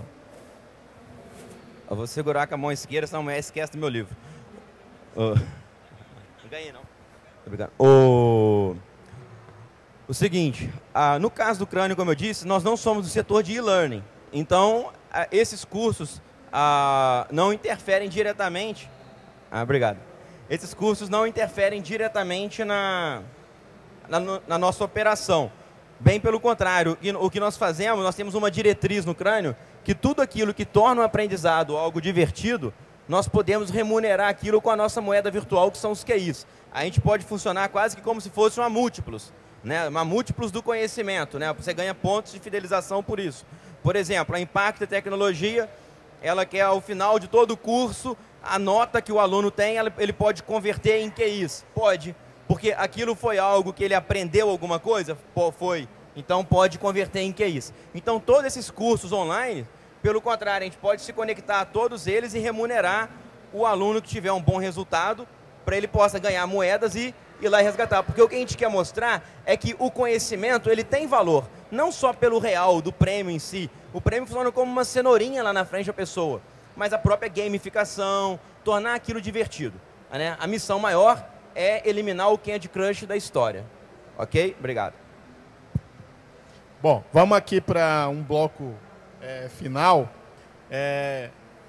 Eu vou segurar com a mão esquerda, senão amanhã esquece do meu livro. Uh, não ganhei, não. Obrigado. O... O seguinte, ah, no caso do Crânio, como eu disse, nós não somos do setor de e-learning. Então, ah, esses cursos ah, não interferem diretamente... Ah, obrigado. Esses cursos não interferem diretamente na, na, na nossa operação. Bem pelo contrário, o que nós fazemos, nós temos uma diretriz no Crânio, que tudo aquilo que torna o aprendizado algo divertido, nós podemos remunerar aquilo com a nossa moeda virtual, que são os Q Is. A gente pode funcionar quase que como se fosse uma múltiplos. Né, uma múltiplos do conhecimento, né? Você ganha pontos de fidelização por isso. Por exemplo, a Impacta Tecnologia, ela quer ao final de todo o curso, a nota que o aluno tem, ela, ele pode converter em Q Is. Pode, porque aquilo foi algo que ele aprendeu alguma coisa? Pô, foi. Então pode converter em Q Is. Então todos esses cursos online, pelo contrário, a gente pode se conectar a todos eles e remunerar o aluno que tiver um bom resultado, para ele possa ganhar moedas e, ir lá e resgatar. Porque o que a gente quer mostrar é que o conhecimento ele tem valor, não só pelo real, do prêmio em si. O prêmio funciona como uma cenourinha lá na frente da pessoa, mas a própria gamificação, tornar aquilo divertido. Né? A missão maior é eliminar o Candy Crush da história. Ok? Obrigado. Bom, vamos aqui para um bloco é, final. É,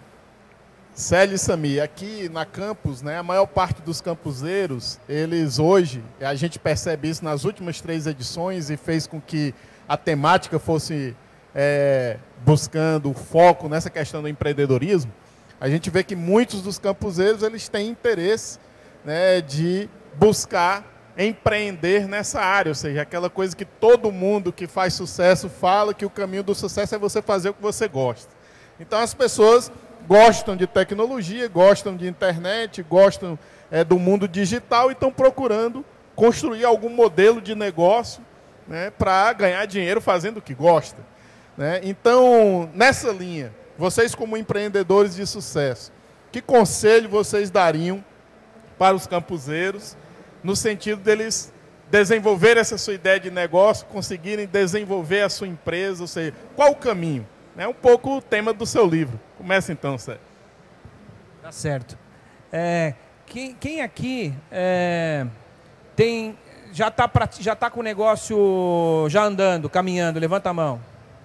Célio e Sami, aqui na campus, né, a maior parte dos campuseiros, eles hoje, a gente percebe isso nas últimas três edições e fez com que a temática fosse é, buscando foco nessa questão do empreendedorismo. A gente vê que muitos dos campuseiros eles têm interesse, né, de buscar empreender nessa área, ou seja, aquela coisa que todo mundo que faz sucesso fala que o caminho do sucesso é você fazer o que você gosta. Então as pessoas gostam de tecnologia, gostam de internet, gostam é, do mundo digital e estão procurando construir algum modelo de negócio, né, para ganhar dinheiro fazendo o que gosta. Né? Então, nessa linha, vocês como empreendedores de sucesso, que conselho vocês dariam para os campuseiros no sentido deles desenvolver essa sua ideia de negócio, conseguirem desenvolver a sua empresa, ou seja, qual o caminho? É um pouco o tema do seu livro. Começa então, Sérgio. Tá certo. É, quem, quem aqui é, tem, já está já tá com o negócio já andando, caminhando? Levanta a mão.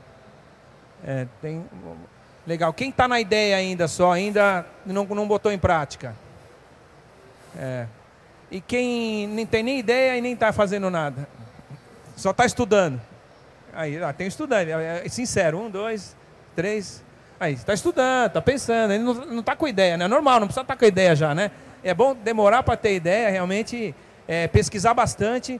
É, tem, legal. Quem está na ideia ainda só, ainda não, não botou em prática? É. E quem não tem nem ideia e nem está fazendo nada? Só está estudando? Aí, ah, tem estudante. É sincero. Um, dois, três. Aí, está estudando, está pensando. Ele não está com ideia, né? É normal, não precisa estar tá com ideia já, né? É bom demorar para ter ideia, realmente é, pesquisar bastante.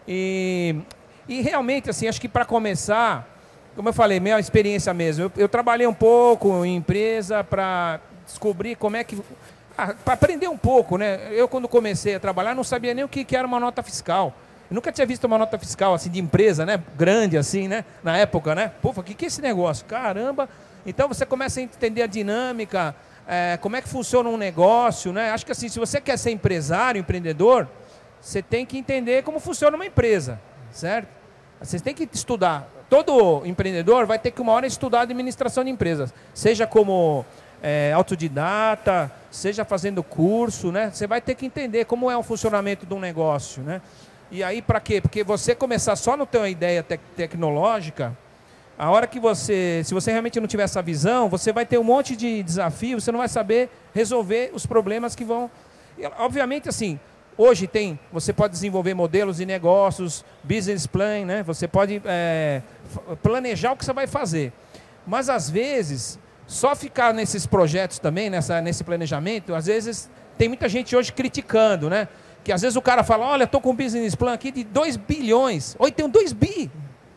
E, e realmente, assim, acho que para começar, como eu falei, minha experiência mesmo. Eu, eu trabalhei um pouco em empresa para descobrir como é que... Ah, para aprender um pouco, né? Eu, quando comecei a trabalhar, não sabia nem o que, que era uma nota fiscal. Eu nunca tinha visto uma nota fiscal assim de empresa, né? Grande assim, né? Na época, né? Pô, o que, que é esse negócio? Caramba! Então você começa a entender a dinâmica, é, como é que funciona um negócio, né? Acho que assim, se você quer ser empresário, empreendedor, você tem que entender como funciona uma empresa, certo? Você tem que estudar. Todo empreendedor vai ter que uma hora estudar administração de empresas, seja como é, autodidata, seja fazendo curso, né? Você vai ter que entender como é o funcionamento de um negócio, né? E aí, para quê? Porque você começar só no ter uma ideia te tecnológica, a hora que você, se você realmente não tiver essa visão, você vai ter um monte de desafios, você não vai saber resolver os problemas que vão... E, obviamente, assim, hoje tem, você pode desenvolver modelos de negócios, business plan, né? Você pode é, planejar o que você vai fazer. Mas, às vezes, só ficar nesses projetos também, nessa, nesse planejamento, às vezes tem muita gente hoje criticando, né? Que às vezes o cara fala, olha, estou com um business plan aqui de dois bilhões. Oi, tem um dois bi.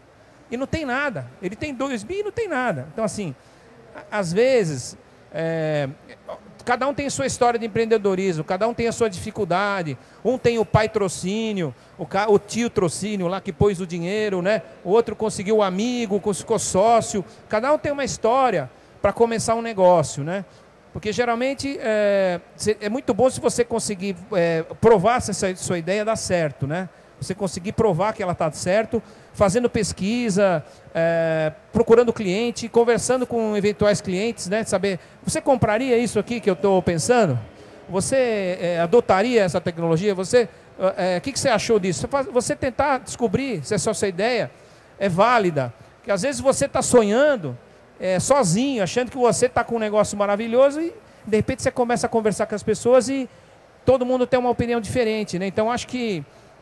E não tem nada. Ele tem dois bi e não tem nada. Então, assim, às vezes, é, cada um tem a sua história de empreendedorismo, cada um tem a sua dificuldade. Um tem o pai trocínio, o, o tio trocínio lá que pôs o dinheiro, né? O outro conseguiu o amigo, ficou sócio. Cada um tem uma história para começar um negócio, né? Porque geralmente é, é muito bom se você conseguir é, provar se essa sua ideia dá certo, né? Você conseguir provar que ela está certo, fazendo pesquisa, é, procurando cliente, conversando com eventuais clientes, né? Saber, você compraria isso aqui que eu estou pensando? Você é, adotaria essa tecnologia? Você, é, o que, que você achou disso? Você tentar descobrir se essa sua ideia é válida. Porque às vezes você está sonhando É, sozinho, achando que você está com um negócio maravilhoso e, de repente, você começa a conversar com as pessoas e todo mundo tem uma opinião diferente, né? Então, acho que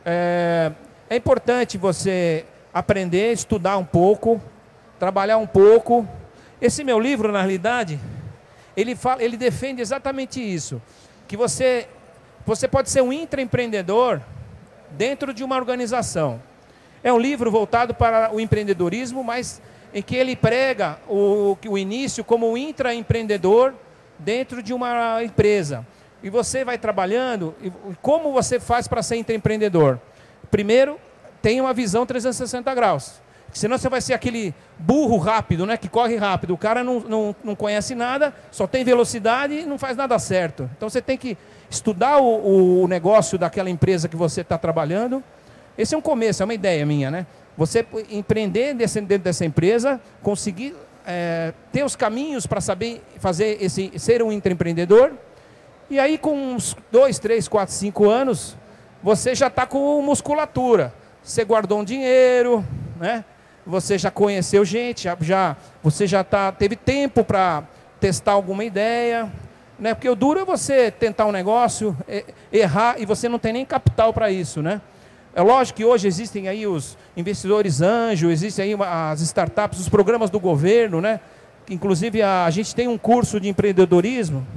é, é importante você aprender, estudar um pouco, trabalhar um pouco. Esse meu livro, na realidade, ele, fala, ele defende exatamente isso, que você, você pode ser um intraempreendedor dentro de uma organização. É um livro voltado para o empreendedorismo, mas em que ele prega o, o início como um intraempreendedor dentro de uma empresa. E você vai trabalhando, e como você faz para ser intraempreendedor? Primeiro, tem uma visão trezentos e sessenta graus. senão você vai ser aquele burro rápido, né? Que corre rápido. O cara não, não, não conhece nada, só tem velocidade e não faz nada certo. Então você tem que estudar o, o negócio daquela empresa que você está trabalhando. Esse é um começo, é uma ideia minha, né? Você empreender desse, dentro dessa empresa, conseguir é, ter os caminhos para saber fazer esse, ser um intraempreendedor. E aí com uns dois, três, quatro, cinco anos, você já está com musculatura. Você guardou um dinheiro, né? Você já conheceu gente, já, já, você já tá, teve tempo para testar alguma ideia, né? Porque o duro é você tentar um negócio, errar, e você não tem nem capital para isso, né? É lógico que hoje existem aí os investidores anjo, existem aí as startups, os programas do governo, né? Inclusive a, a gente tem um curso de empreendedorismo.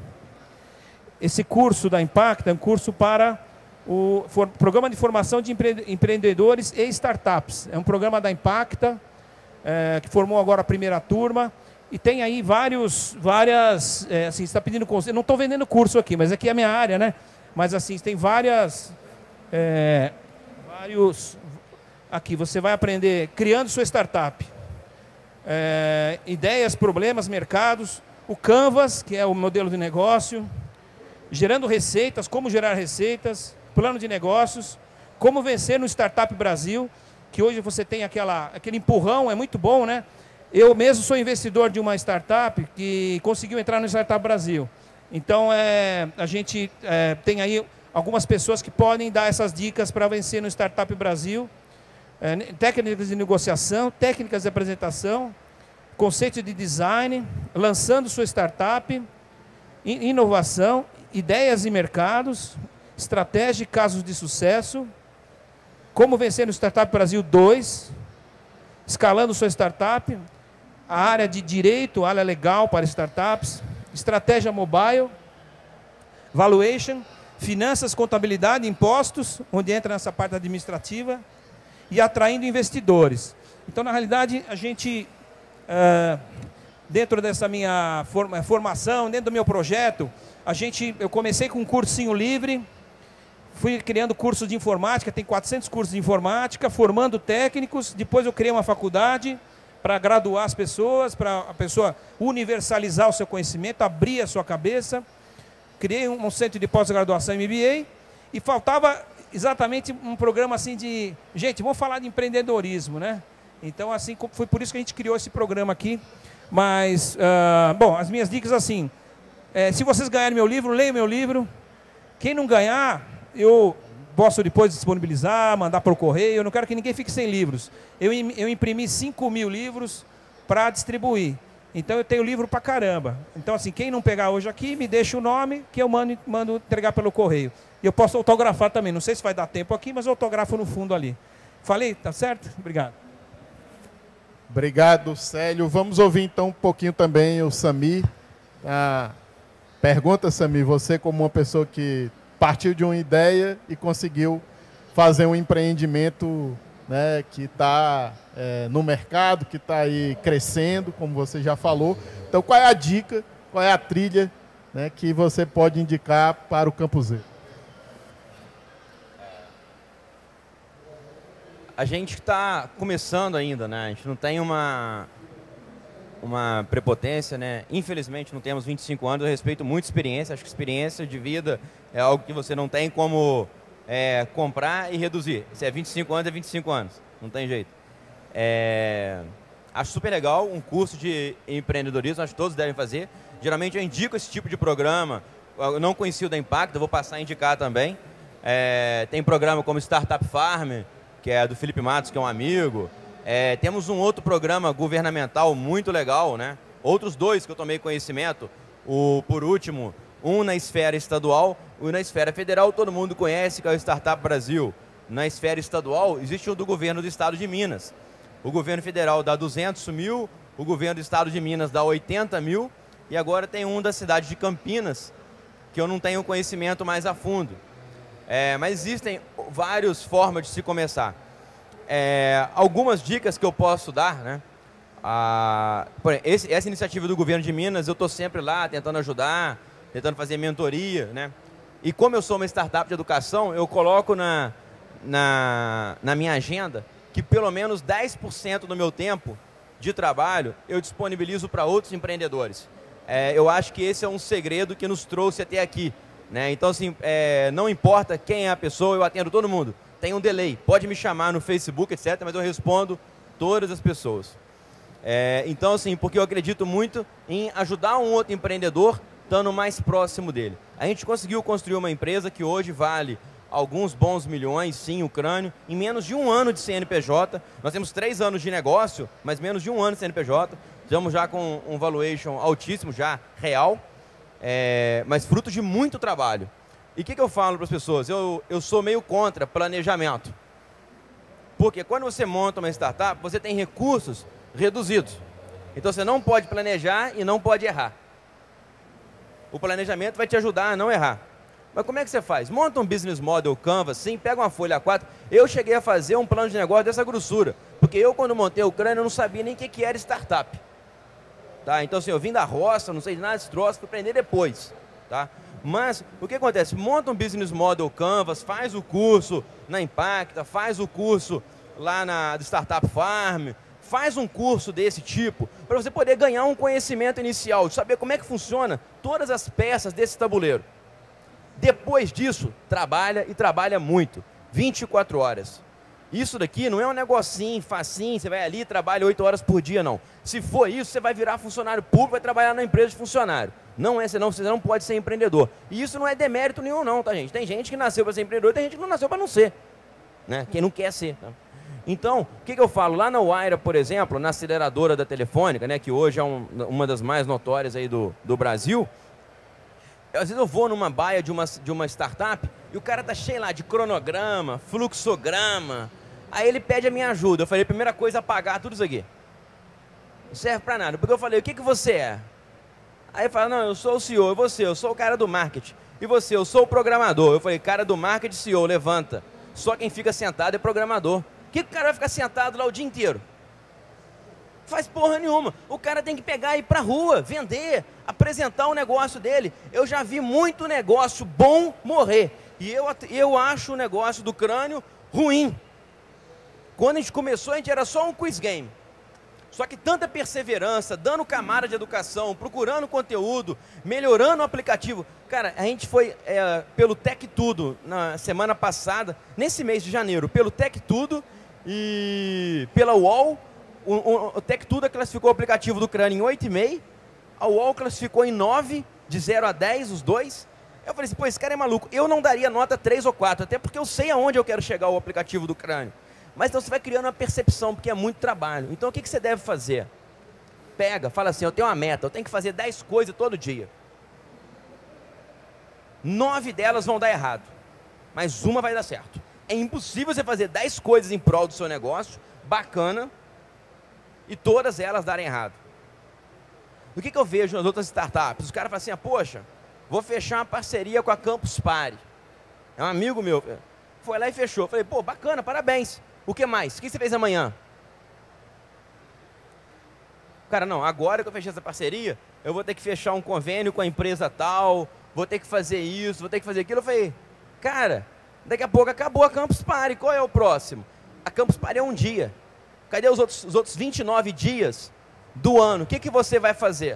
Esse curso da Impacta é um curso para o for, Programa de Formação de empre, Empreendedores e Startups. É um programa da Impacta, é, que formou agora a primeira turma. E tem aí vários, várias, é, assim, você está pedindo conselho. Não estou vendendo curso aqui, mas aqui é a minha área, né? Mas assim, tem várias, é, vários, aqui você vai aprender criando sua startup. É, ideias, problemas, mercados. O Canvas, que é o modelo de negócio. Gerando receitas, como gerar receitas, plano de negócios, como vencer no Startup Brasil, que hoje você tem aquela, aquele empurrão, é muito bom, né? Eu mesmo sou investidor de uma startup que conseguiu entrar no Startup Brasil. Então, é, a gente é, tem aí algumas pessoas que podem dar essas dicas para vencer no Startup Brasil. É, técnicas de negociação, técnicas de apresentação, conceito de design, lançando sua startup, inovação, ideias e mercados, estratégia e casos de sucesso, como vencer no Startup Brasil dois, escalando sua startup, a área de direito, a área legal para startups, estratégia mobile, valuation, finanças, contabilidade, impostos, onde entra nessa parte administrativa, e atraindo investidores. Então, na realidade, a gente, uh, dentro dessa minha forma, formação, dentro do meu projeto, a gente, eu comecei com um cursinho livre, fui criando cursos de informática, tem quatrocentos cursos de informática, formando técnicos, depois eu criei uma faculdade para graduar as pessoas, para a pessoa universalizar o seu conhecimento, abrir a sua cabeça, criei um, um centro de pós-graduação M B A, e faltava exatamente um programa assim de, gente, vamos falar de empreendedorismo, né? Então, assim, foi por isso que a gente criou esse programa aqui, mas, uh, bom, as minhas dicas assim, É, se vocês ganharem meu livro, leiam meu livro. Quem não ganhar, eu posso depois disponibilizar, mandar por correio. Eu não quero que ninguém fique sem livros. Eu, eu imprimi cinco mil livros para distribuir. Então eu tenho livro para caramba. Então assim, quem não pegar hoje aqui, me deixa o nome que eu mando, mando entregar pelo correio. E eu posso autografar também. Não sei se vai dar tempo aqui, mas eu autografo no fundo ali. Falei? Tá certo? Obrigado. Obrigado, Célio. Vamos ouvir então um pouquinho também o Sami. Ah, pergunta, Sami, você como uma pessoa que partiu de uma ideia e conseguiu fazer um empreendimento, né, que está é, no mercado, que está aí crescendo, como você já falou. Então, qual é a dica, qual é a trilha, né, que você pode indicar para o Campuseiro? A gente está começando ainda, né? A gente não tem uma, uma prepotência, né? Infelizmente não temos vinte e cinco anos, eu respeito muito experiência, acho que experiência de vida é algo que você não tem como é, comprar e reduzir. Se é vinte e cinco anos, é vinte e cinco anos, não tem jeito. É, acho super legal um curso de empreendedorismo, acho que todos devem fazer. Geralmente eu indico esse tipo de programa, eu não conheci o da Impacta, vou passar a indicar também. É, tem programa como Startup Farm, que é do Felipe Matos, que é um amigo. É, temos um outro programa governamental muito legal, né? Outros dois que eu tomei conhecimento. O, por último, um na esfera estadual, um na esfera federal, todo mundo conhece, que é o Startup Brasil. Na esfera estadual, existe um do governo do estado de Minas. O governo federal dá duzentos mil, o governo do estado de Minas dá oitenta mil, e agora tem um da cidade de Campinas, que eu não tenho conhecimento mais a fundo. É, mas existem várias formas de se começar. É, algumas dicas que eu posso dar, né? Ah, por exemplo, esse, essa iniciativa do governo de Minas, eu estou sempre lá tentando ajudar, tentando fazer mentoria, né? E como eu sou uma startup de educação, eu coloco na, na, na minha agenda que pelo menos dez por cento do meu tempo de trabalho eu disponibilizo para outros empreendedores. É, eu acho que esse é um segredo que nos trouxe até aqui, né? Então, assim, é, não importa quem é a pessoa, eu atendo todo mundo. Tem um delay, pode me chamar no Facebook, etcétera, mas eu respondo todas as pessoas. É, então, assim, porque eu acredito muito em ajudar um outro empreendedor estando mais próximo dele. A gente conseguiu construir uma empresa que hoje vale alguns bons milhões, sim, o Crânio, em menos de um ano de C N P J. Nós temos três anos de negócio, mas menos de um ano de C N P J. Estamos já com um valuation altíssimo, já real, é, mas fruto de muito trabalho. E o que, que eu falo para as pessoas? Eu, eu sou meio contra planejamento. Porque quando você monta uma startup, você tem recursos reduzidos. Então você não pode planejar e não pode errar. O planejamento vai te ajudar a não errar. Mas como é que você faz? Monta um business model Canvas, sim, pega uma folha A quatro. Eu cheguei a fazer um plano de negócio dessa grossura. Porque eu, quando montei o Crânio, eu não sabia nem o que, que era startup. Tá? Então, assim, eu vim da roça, não sei de nada desse troço, fui aprender depois. Tá? Mas, o que acontece? Monta um business model Canvas, faz o curso na Impacta, faz o curso lá na Startup Farm, faz um curso desse tipo, para você poder ganhar um conhecimento inicial, de saber como é que funciona todas as peças desse tabuleiro. Depois disso, trabalha e trabalha muito, vinte e quatro horas. Isso daqui não é um negocinho, facinho, você vai ali e trabalha oito horas por dia, não. Se for isso, você vai virar funcionário público, vai trabalhar na empresa de funcionário. Não é, senão você não pode ser empreendedor. E isso não é demérito nenhum, não, tá, gente? Tem gente que nasceu para ser empreendedor, tem gente que não nasceu para não ser, né? Quem não quer ser, tá? Então, o que, que eu falo? Lá na Wayra, por exemplo, na aceleradora da Telefônica, né, que hoje é um, uma das mais notórias aí do, do Brasil, às vezes eu vou numa baia de uma, de uma startup e o cara tá cheio lá de cronograma, fluxograma. Aí ele pede a minha ajuda. Eu falei, primeira coisa, apagar tudo isso aqui. Não serve pra nada. Porque eu falei, o que, que você é? Aí ele fala, não, eu sou o C E O. E você? Eu sou o cara do marketing. E você? Eu sou o programador. Eu falei, cara do marketing, C E O, levanta. Só quem fica sentado é programador. O que, que o cara vai ficar sentado lá o dia inteiro? Faz porra nenhuma. O cara tem que pegar e ir pra rua, vender, apresentar o negócio dele. Eu já vi muito negócio bom morrer. E eu, eu acho o negócio do Crânio ruim. Quando a gente começou, a gente era só um quiz game. Só que tanta perseverança, dando camada de educação, procurando conteúdo, melhorando o aplicativo. Cara, a gente foi é, pelo Tech Tudo na semana passada, nesse mês de janeiro, pelo Tech Tudo e pela U O L. O, o, o Tech Tudo classificou o aplicativo do Crânio em oito vírgula cinco. A U O L classificou em nove, de zero a dez, os dois. Eu falei assim, pô, esse cara é maluco. Eu não daria nota três ou quatro, até porque eu sei aonde eu quero chegar o aplicativo do Crânio. Mas então você vai criando uma percepção, porque é muito trabalho. Então o que, que você deve fazer? Pega, fala assim, eu tenho uma meta, eu tenho que fazer dez coisas todo dia. Nove delas vão dar errado, mas uma vai dar certo. É impossível você fazer dez coisas em prol do seu negócio, bacana, e todas elas darem errado. O que, que eu vejo nas outras startups? Os caras falam assim, ah, poxa, vou fechar uma parceria com a Campus Party. É um amigo meu, foi lá e fechou. Eu falei, pô, bacana, parabéns. O que mais? O que você fez amanhã? Cara, não, agora que eu fechei essa parceria, eu vou ter que fechar um convênio com a empresa tal, vou ter que fazer isso, vou ter que fazer aquilo. Eu falei, cara, daqui a pouco acabou a Campus Party, qual é o próximo? A Campus Party é um dia. Cadê os outros, os outros vinte e nove dias do ano? O que, que você vai fazer?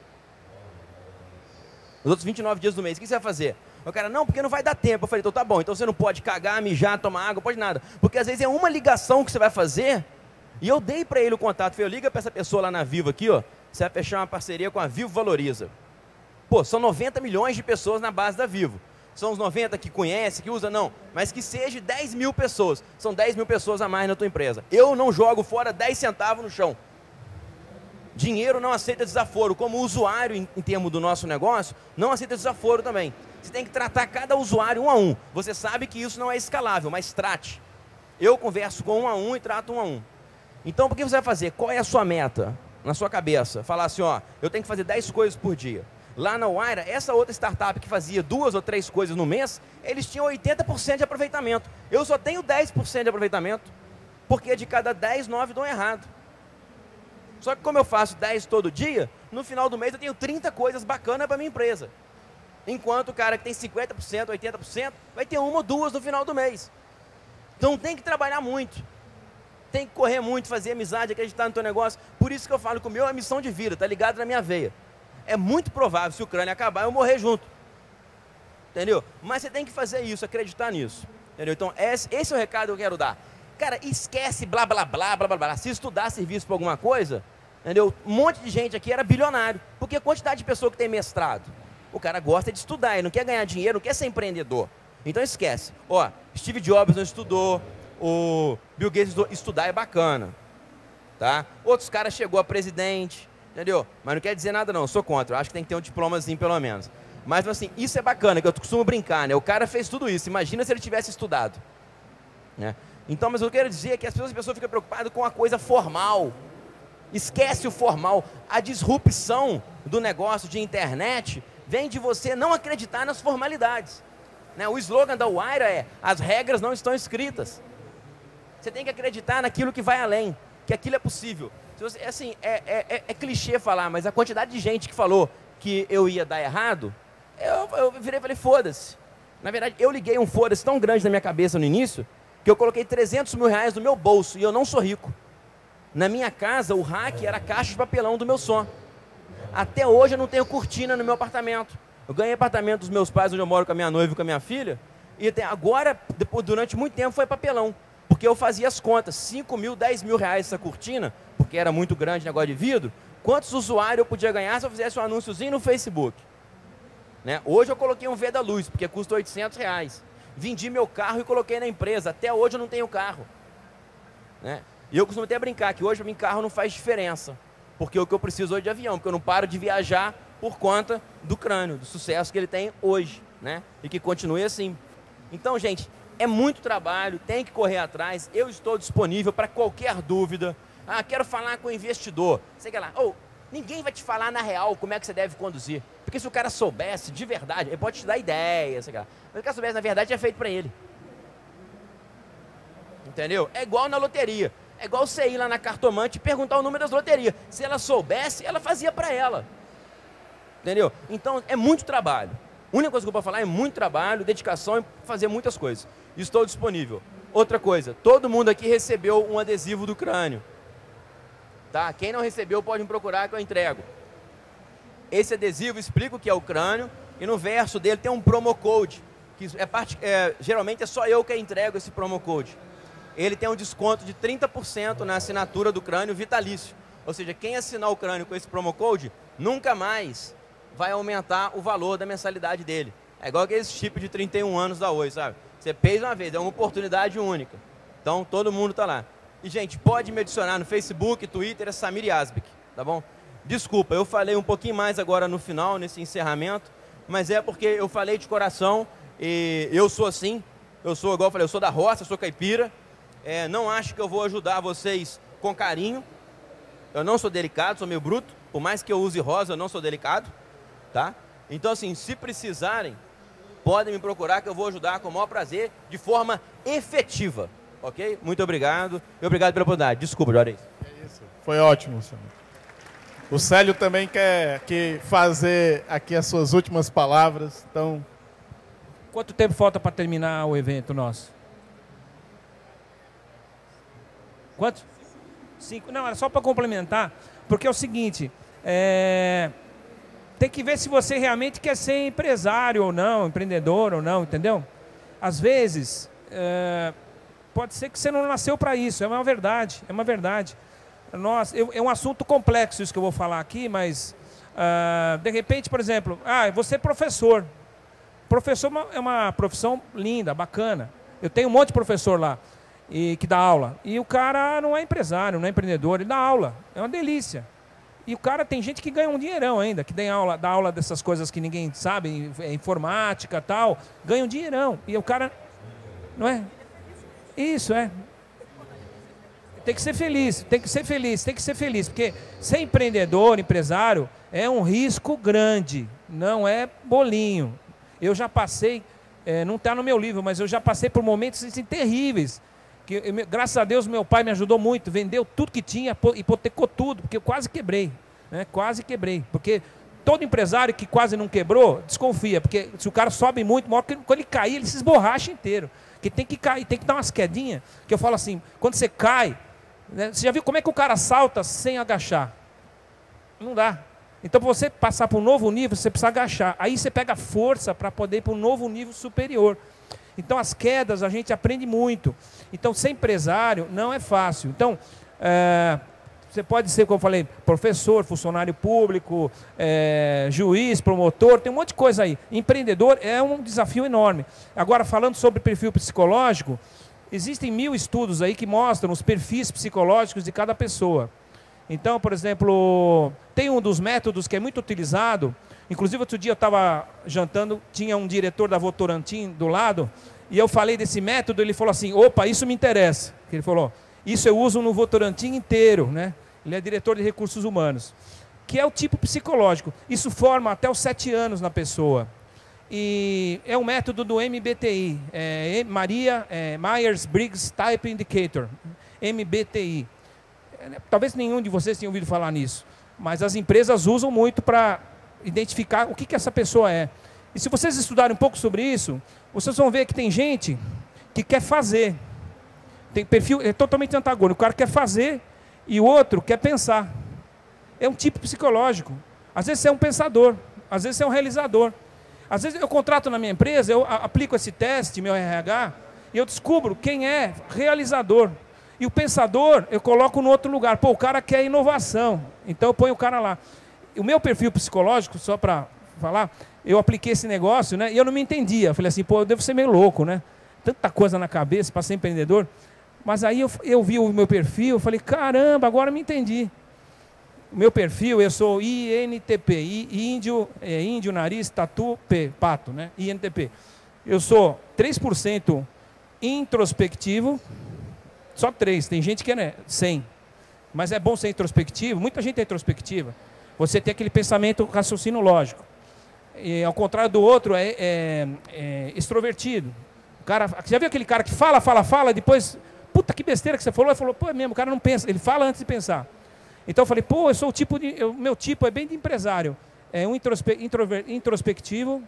Os outros vinte e nove dias do mês, o que você vai fazer? O cara, não, porque não vai dar tempo. Eu falei, então tá bom, então você não pode cagar, mijar, tomar água, pode nada. Porque às vezes é uma ligação que você vai fazer, e eu dei para ele o contato. Falei, liga para essa pessoa lá na Vivo aqui, ó, você vai fechar uma parceria com a Vivo Valoriza. Pô, são noventa milhões de pessoas na base da Vivo. São os noventa que conhece, que usa, não. Mas que seja dez mil pessoas. São dez mil pessoas a mais na tua empresa. Eu não jogo fora dez centavos no chão. Dinheiro não aceita desaforo. Como usuário, em, em termos do nosso negócio, não aceita desaforo também. Você tem que tratar cada usuário um a um. Você sabe que isso não é escalável, mas trate. Eu converso com um a um e trato um a um. Então, o que você vai fazer? Qual é a sua meta na sua cabeça? Falar assim, ó, eu tenho que fazer dez coisas por dia. Lá na Wayra, essa outra startup que fazia duas ou três coisas no mês, eles tinham oitenta por cento de aproveitamento. Eu só tenho dez por cento de aproveitamento, porque de cada dez, nove dão errado. Só que como eu faço dez todo dia, no final do mês eu tenho trinta coisas bacanas para minha empresa. Enquanto o cara que tem cinquenta por cento, oitenta por cento, vai ter uma ou duas no final do mês. Então tem que trabalhar muito. tem que correr muito, fazer amizade, acreditar no teu negócio. Por isso que eu falo que o meu é missão de vida, tá ligado na minha veia. É muito provável, se o crânio acabar, eu morrer junto. Entendeu? Mas você tem que fazer isso, acreditar nisso. Entendeu? Então, esse, esse é o recado que eu quero dar. Cara, esquece blá, blá, blá, blá, blá, blá. Se estudar serviço para alguma coisa, entendeu? Um monte de gente aqui era bilionário. Porque a quantidade de pessoa que tem mestrado, o cara gosta de estudar, ele não quer ganhar dinheiro, não quer ser empreendedor. Então esquece. Ó, Steve Jobs não estudou, o Bill Gates estudou. Estudar é bacana, tá? Outros caras chegou a presidente, entendeu? Mas não quer dizer nada não, eu sou contra. Eu acho que tem que ter um diplomazinho pelo menos. Mas assim, isso é bacana, que eu costumo brincar, né? O cara fez tudo isso, imagina se ele tivesse estudado, né? Então, mas eu quero dizer que as pessoas, as pessoas ficam preocupadas com a coisa formal. Esquece o formal. A disrupção do negócio de internet vem de você não acreditar nas formalidades, né? O slogan da Wayra é: as regras não estão escritas. Você tem que acreditar naquilo que vai além, que aquilo é possível. Se você, assim, é, é, é, é clichê falar, mas a quantidade de gente que falou que eu ia dar errado, eu, eu virei e falei, foda-se. Na verdade, eu liguei um foda-se tão grande na minha cabeça no início, que eu coloquei trezentos mil reais no meu bolso, e eu não sou rico. Na minha casa, o rack era a caixa de papelão do meu som. Até hoje eu não tenho cortina no meu apartamento. Eu ganhei apartamento dos meus pais, onde eu moro com a minha noiva e com a minha filha, e até agora, depois, durante muito tempo, foi papelão. Porque eu fazia as contas, cinco mil, dez mil reais essa cortina, porque era muito grande negócio de vidro, quantos usuários eu podia ganhar se eu fizesse um anúnciozinho no Facebook? Né? Hoje eu coloquei um V da Luz, porque custa oitocentos reais. Vendi meu carro e coloquei na empresa. Até hoje eu não tenho carro, né? E eu costumo até brincar que hoje para mim carro não faz diferença, porque o que eu preciso hoje é de avião, porque eu não paro de viajar por conta do crânio, do sucesso que ele tem hoje, né? E que continue assim. Então, gente, é muito trabalho, tem que correr atrás. Eu estou disponível para qualquer dúvida. Ah, quero falar com o investidor. Sei lá, ou ninguém vai te falar na real como é que você deve conduzir. Porque se o cara soubesse de verdade, ele pode te dar ideias, sei lá. Mas se o cara soubesse, na verdade, é feito para ele. Entendeu? É igual na loteria. É igual você ir lá na cartomante e perguntar o número das loterias. Se ela soubesse, ela fazia para ela. Entendeu? Então, é muito trabalho. A única coisa que eu vou falar é muito trabalho, dedicação e fazer muitas coisas. Estou disponível. Outra coisa, todo mundo aqui recebeu um adesivo do crânio. Tá? Quem não recebeu pode me procurar que eu entrego. Esse adesivo explica o que é o crânio e no verso dele tem um promo code. Que é parte, é, geralmente é só eu que entrego esse promo code. Ele tem um desconto de trinta por cento na assinatura do crânio vitalício. Ou seja, quem assinar o crânio com esse promo code, nunca mais vai aumentar o valor da mensalidade dele. É igual aquele chip de trinta e um anos da Oi, sabe? Você fez uma vez, é uma oportunidade única. Então, todo mundo tá lá. E, gente, pode me adicionar no Facebook, Twitter, é Samir Yazbek, tá bom? Desculpa, eu falei um pouquinho mais agora no final, nesse encerramento, mas é porque eu falei de coração e eu sou assim, eu sou, igual eu falei, eu sou da roça, eu sou caipira, é, não acho que eu vou ajudar vocês com carinho, eu não sou delicado, sou meio bruto, por mais que eu use rosa, eu não sou delicado, tá? Então, assim, se precisarem, podem me procurar que eu vou ajudar com o maior prazer, de forma efetiva, ok? Muito obrigado e obrigado pela oportunidade. Desculpa, Juarez. É isso, foi ótimo, senhor. O Célio também quer que fazer aqui as suas últimas palavras, então... Quanto tempo falta para terminar o evento nosso? Quanto? Cinco. Não, era só para complementar, porque é o seguinte, é... tem que ver se você realmente quer ser empresário ou não, empreendedor ou não, entendeu? Às vezes, é... pode ser que você não nasceu para isso, é uma verdade, é uma verdade. Nossa, eu, é um assunto complexo isso que eu vou falar aqui, mas uh, de repente, por exemplo, ah, você é professor. Professor é uma profissão linda, bacana. Eu tenho um monte de professor lá e, que dá aula. E o cara não é empresário, não é empreendedor, ele dá aula. É uma delícia. E o cara, tem gente que ganha um dinheirão ainda, que dá aula, dá aula dessas coisas que ninguém sabe, informática e tal, ganha um dinheirão. E o cara, não é? Isso, é. Tem que ser feliz, tem que ser feliz, tem que ser feliz, porque ser empreendedor, empresário, é um risco grande, não é bolinho. Eu já passei, é, não está no meu livro, mas eu já passei por momentos assim, terríveis, que eu, graças a Deus meu pai me ajudou muito, vendeu tudo que tinha, hipotecou tudo, porque eu quase quebrei, né? Quase quebrei, porque todo empresário que quase não quebrou, desconfia, porque se o cara sobe muito, quando ele cair, ele se esborracha inteiro, que tem que cair, tem que dar umas quedinhas, que eu falo assim, quando você cai, Né? Você já viu como é que o cara salta sem agachar? Não dá. Então, para você passar para um novo nível, você precisa agachar. Aí você pega força para poder ir para um novo nível superior. Então, as quedas a gente aprende muito. Então, ser empresário não é fácil. Então, é, você pode ser, como eu falei, professor, funcionário público, é, juiz, promotor, tem um monte de coisa aí. Empreendedor é um desafio enorme. Agora, falando sobre perfil psicológico, existem mil estudos aí que mostram os perfis psicológicos de cada pessoa. Então, por exemplo, tem um dos métodos que é muito utilizado, inclusive outro dia eu estava jantando, tinha um diretor da Votorantim do lado, e eu falei desse método, ele falou assim, opa, isso me interessa. Ele falou, isso eu uso no Votorantim inteiro, né? Ele é diretor de recursos humanos, que é o tipo psicológico. Isso forma até os sete anos na pessoa. E é um método do M B T I, é, Maria é, Myers-Briggs Type Indicator, M B T I. Talvez nenhum de vocês tenha ouvido falar nisso, mas as empresas usam muito para identificar o que, que essa pessoa é. E se vocês estudarem um pouco sobre isso, vocês vão ver que tem gente que quer fazer. Tem perfil é totalmente antagônico. O cara quer fazer e o outro quer pensar. É um tipo psicológico. Às vezes você é um pensador, às vezes você é um realizador. Às vezes eu contrato na minha empresa, eu aplico esse teste, meu R H, e eu descubro quem é realizador. E o pensador, eu coloco no outro lugar. Pô, o cara quer inovação, então eu ponho o cara lá. O meu perfil psicológico, só para falar, eu apliquei esse negócio, né? E eu não me entendia. Eu falei assim, pô, eu devo ser meio louco, né? Tanta coisa na cabeça para ser empreendedor. Mas aí eu, eu vi o meu perfil, eu falei, caramba, agora eu me entendi. O meu perfil, eu sou I N T P, I, índio, é, índio, nariz, tatu, P, pato, né? I N T P. Eu sou três por cento introspectivo, só três, tem gente que é cem. Mas é bom ser introspectivo, muita gente é introspectiva. Você tem aquele pensamento, raciocínio lógico. E, ao contrário do outro, é, é, é extrovertido. O cara, já viu aquele cara que fala, fala, fala, depois, puta, que besteira que você falou. Ele falou, pô, é mesmo, o cara não pensa, ele fala antes de pensar. Então eu falei, pô, eu sou o tipo de, o meu tipo é bem de empresário. É um introspe, introver, introspectivo,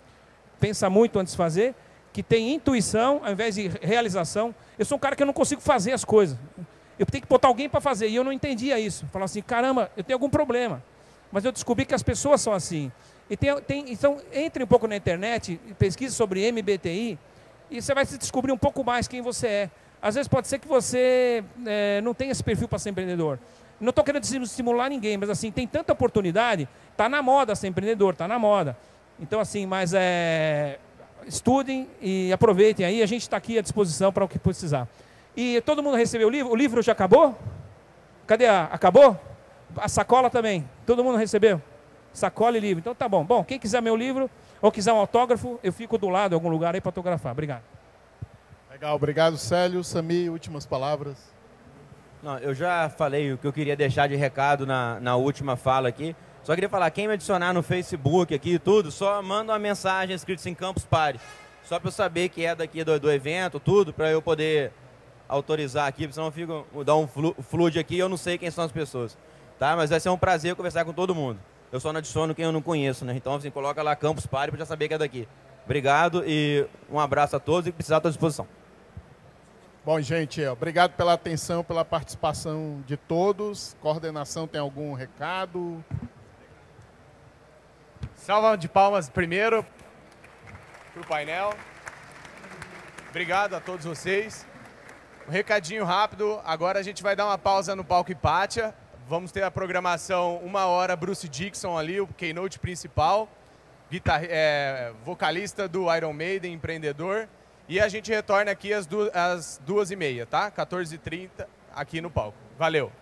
pensa muito antes de fazer, que tem intuição ao invés de realização. Eu sou um cara que eu não consigo fazer as coisas. Eu tenho que botar alguém para fazer, e eu não entendia isso. Falava assim, caramba, eu tenho algum problema. Mas eu descobri que as pessoas são assim. E tem, tem, então, entre um pouco na internet, pesquise sobre M B T I, e você vai se descobrir um pouco mais quem você é. Às vezes pode ser que você é, não tenha esse perfil para ser empreendedor. Não estou querendo estimular ninguém, mas assim, tem tanta oportunidade, está na moda ser empreendedor, está na moda. Então assim, mas é, estudem e aproveitem aí, a gente está aqui à disposição para o que precisar. E todo mundo recebeu o livro? O livro já acabou? Cadê a... Acabou? A sacola também, todo mundo recebeu? Sacola e livro, então tá bom. Bom, quem quiser meu livro ou quiser um autógrafo, eu fico do lado em algum lugar aí para autografar. Obrigado. Legal, obrigado, Célio. Sami, últimas palavras. Não, eu já falei o que eu queria deixar de recado na, na última fala aqui. Só queria falar, quem me adicionar no Facebook aqui e tudo, só manda uma mensagem escrita em Campus Party. Só para eu saber que é daqui do, do evento, tudo, para eu poder autorizar aqui, porque senão eu fico, vou dar um flu, flood aqui e eu não sei quem são as pessoas. Tá? Mas vai ser um prazer conversar com todo mundo. Eu só não adiciono quem eu não conheço, né? Então, assim, coloca lá Campus Party para já saber que é daqui. Obrigado e um abraço a todos e precisar estou à disposição. Bom, gente, obrigado pela atenção, pela participação de todos. Coordenação tem algum recado? Salva de palmas primeiro para o painel. Obrigado a todos vocês. Um recadinho rápido, agora a gente vai dar uma pausa no palco Hipátia. Vamos ter a programação uma hora, Bruce Dixon ali, o keynote principal, guitar é, vocalista do Iron Maiden, empreendedor. E a gente retorna aqui às duas, às duas e meia, tá? quatorze e trinta aqui no palco. Valeu!